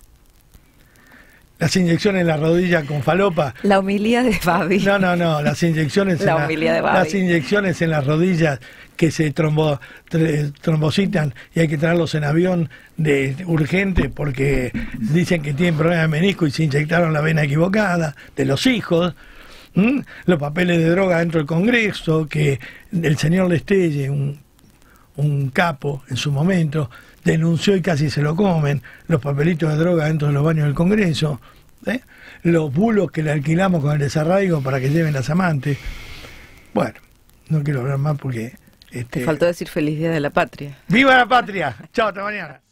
Las inyecciones en la rodilla con falopa. La homilía de Babi. No, no, no, las inyecciones, La en la- homilía de Babi. las inyecciones en las rodillas que se trombo, tre- trombocitan y hay que traerlos en avión de, de urgente porque dicen que tienen problemas de menisco y se inyectaron la vena equivocada, de los hijos. ¿Mm? Los papeles de droga dentro del Congreso, que el señor Lestelle, un, un capo en su momento, denunció y casi se lo comen, los papelitos de droga dentro de los baños del Congreso, ¿eh? Los bulos que le alquilamos con el desarraigo para que lleven las amantes. Bueno, no quiero hablar más porque... Te Este, faltó decir feliz día de la patria. ¡Viva la patria! Chao, hasta mañana.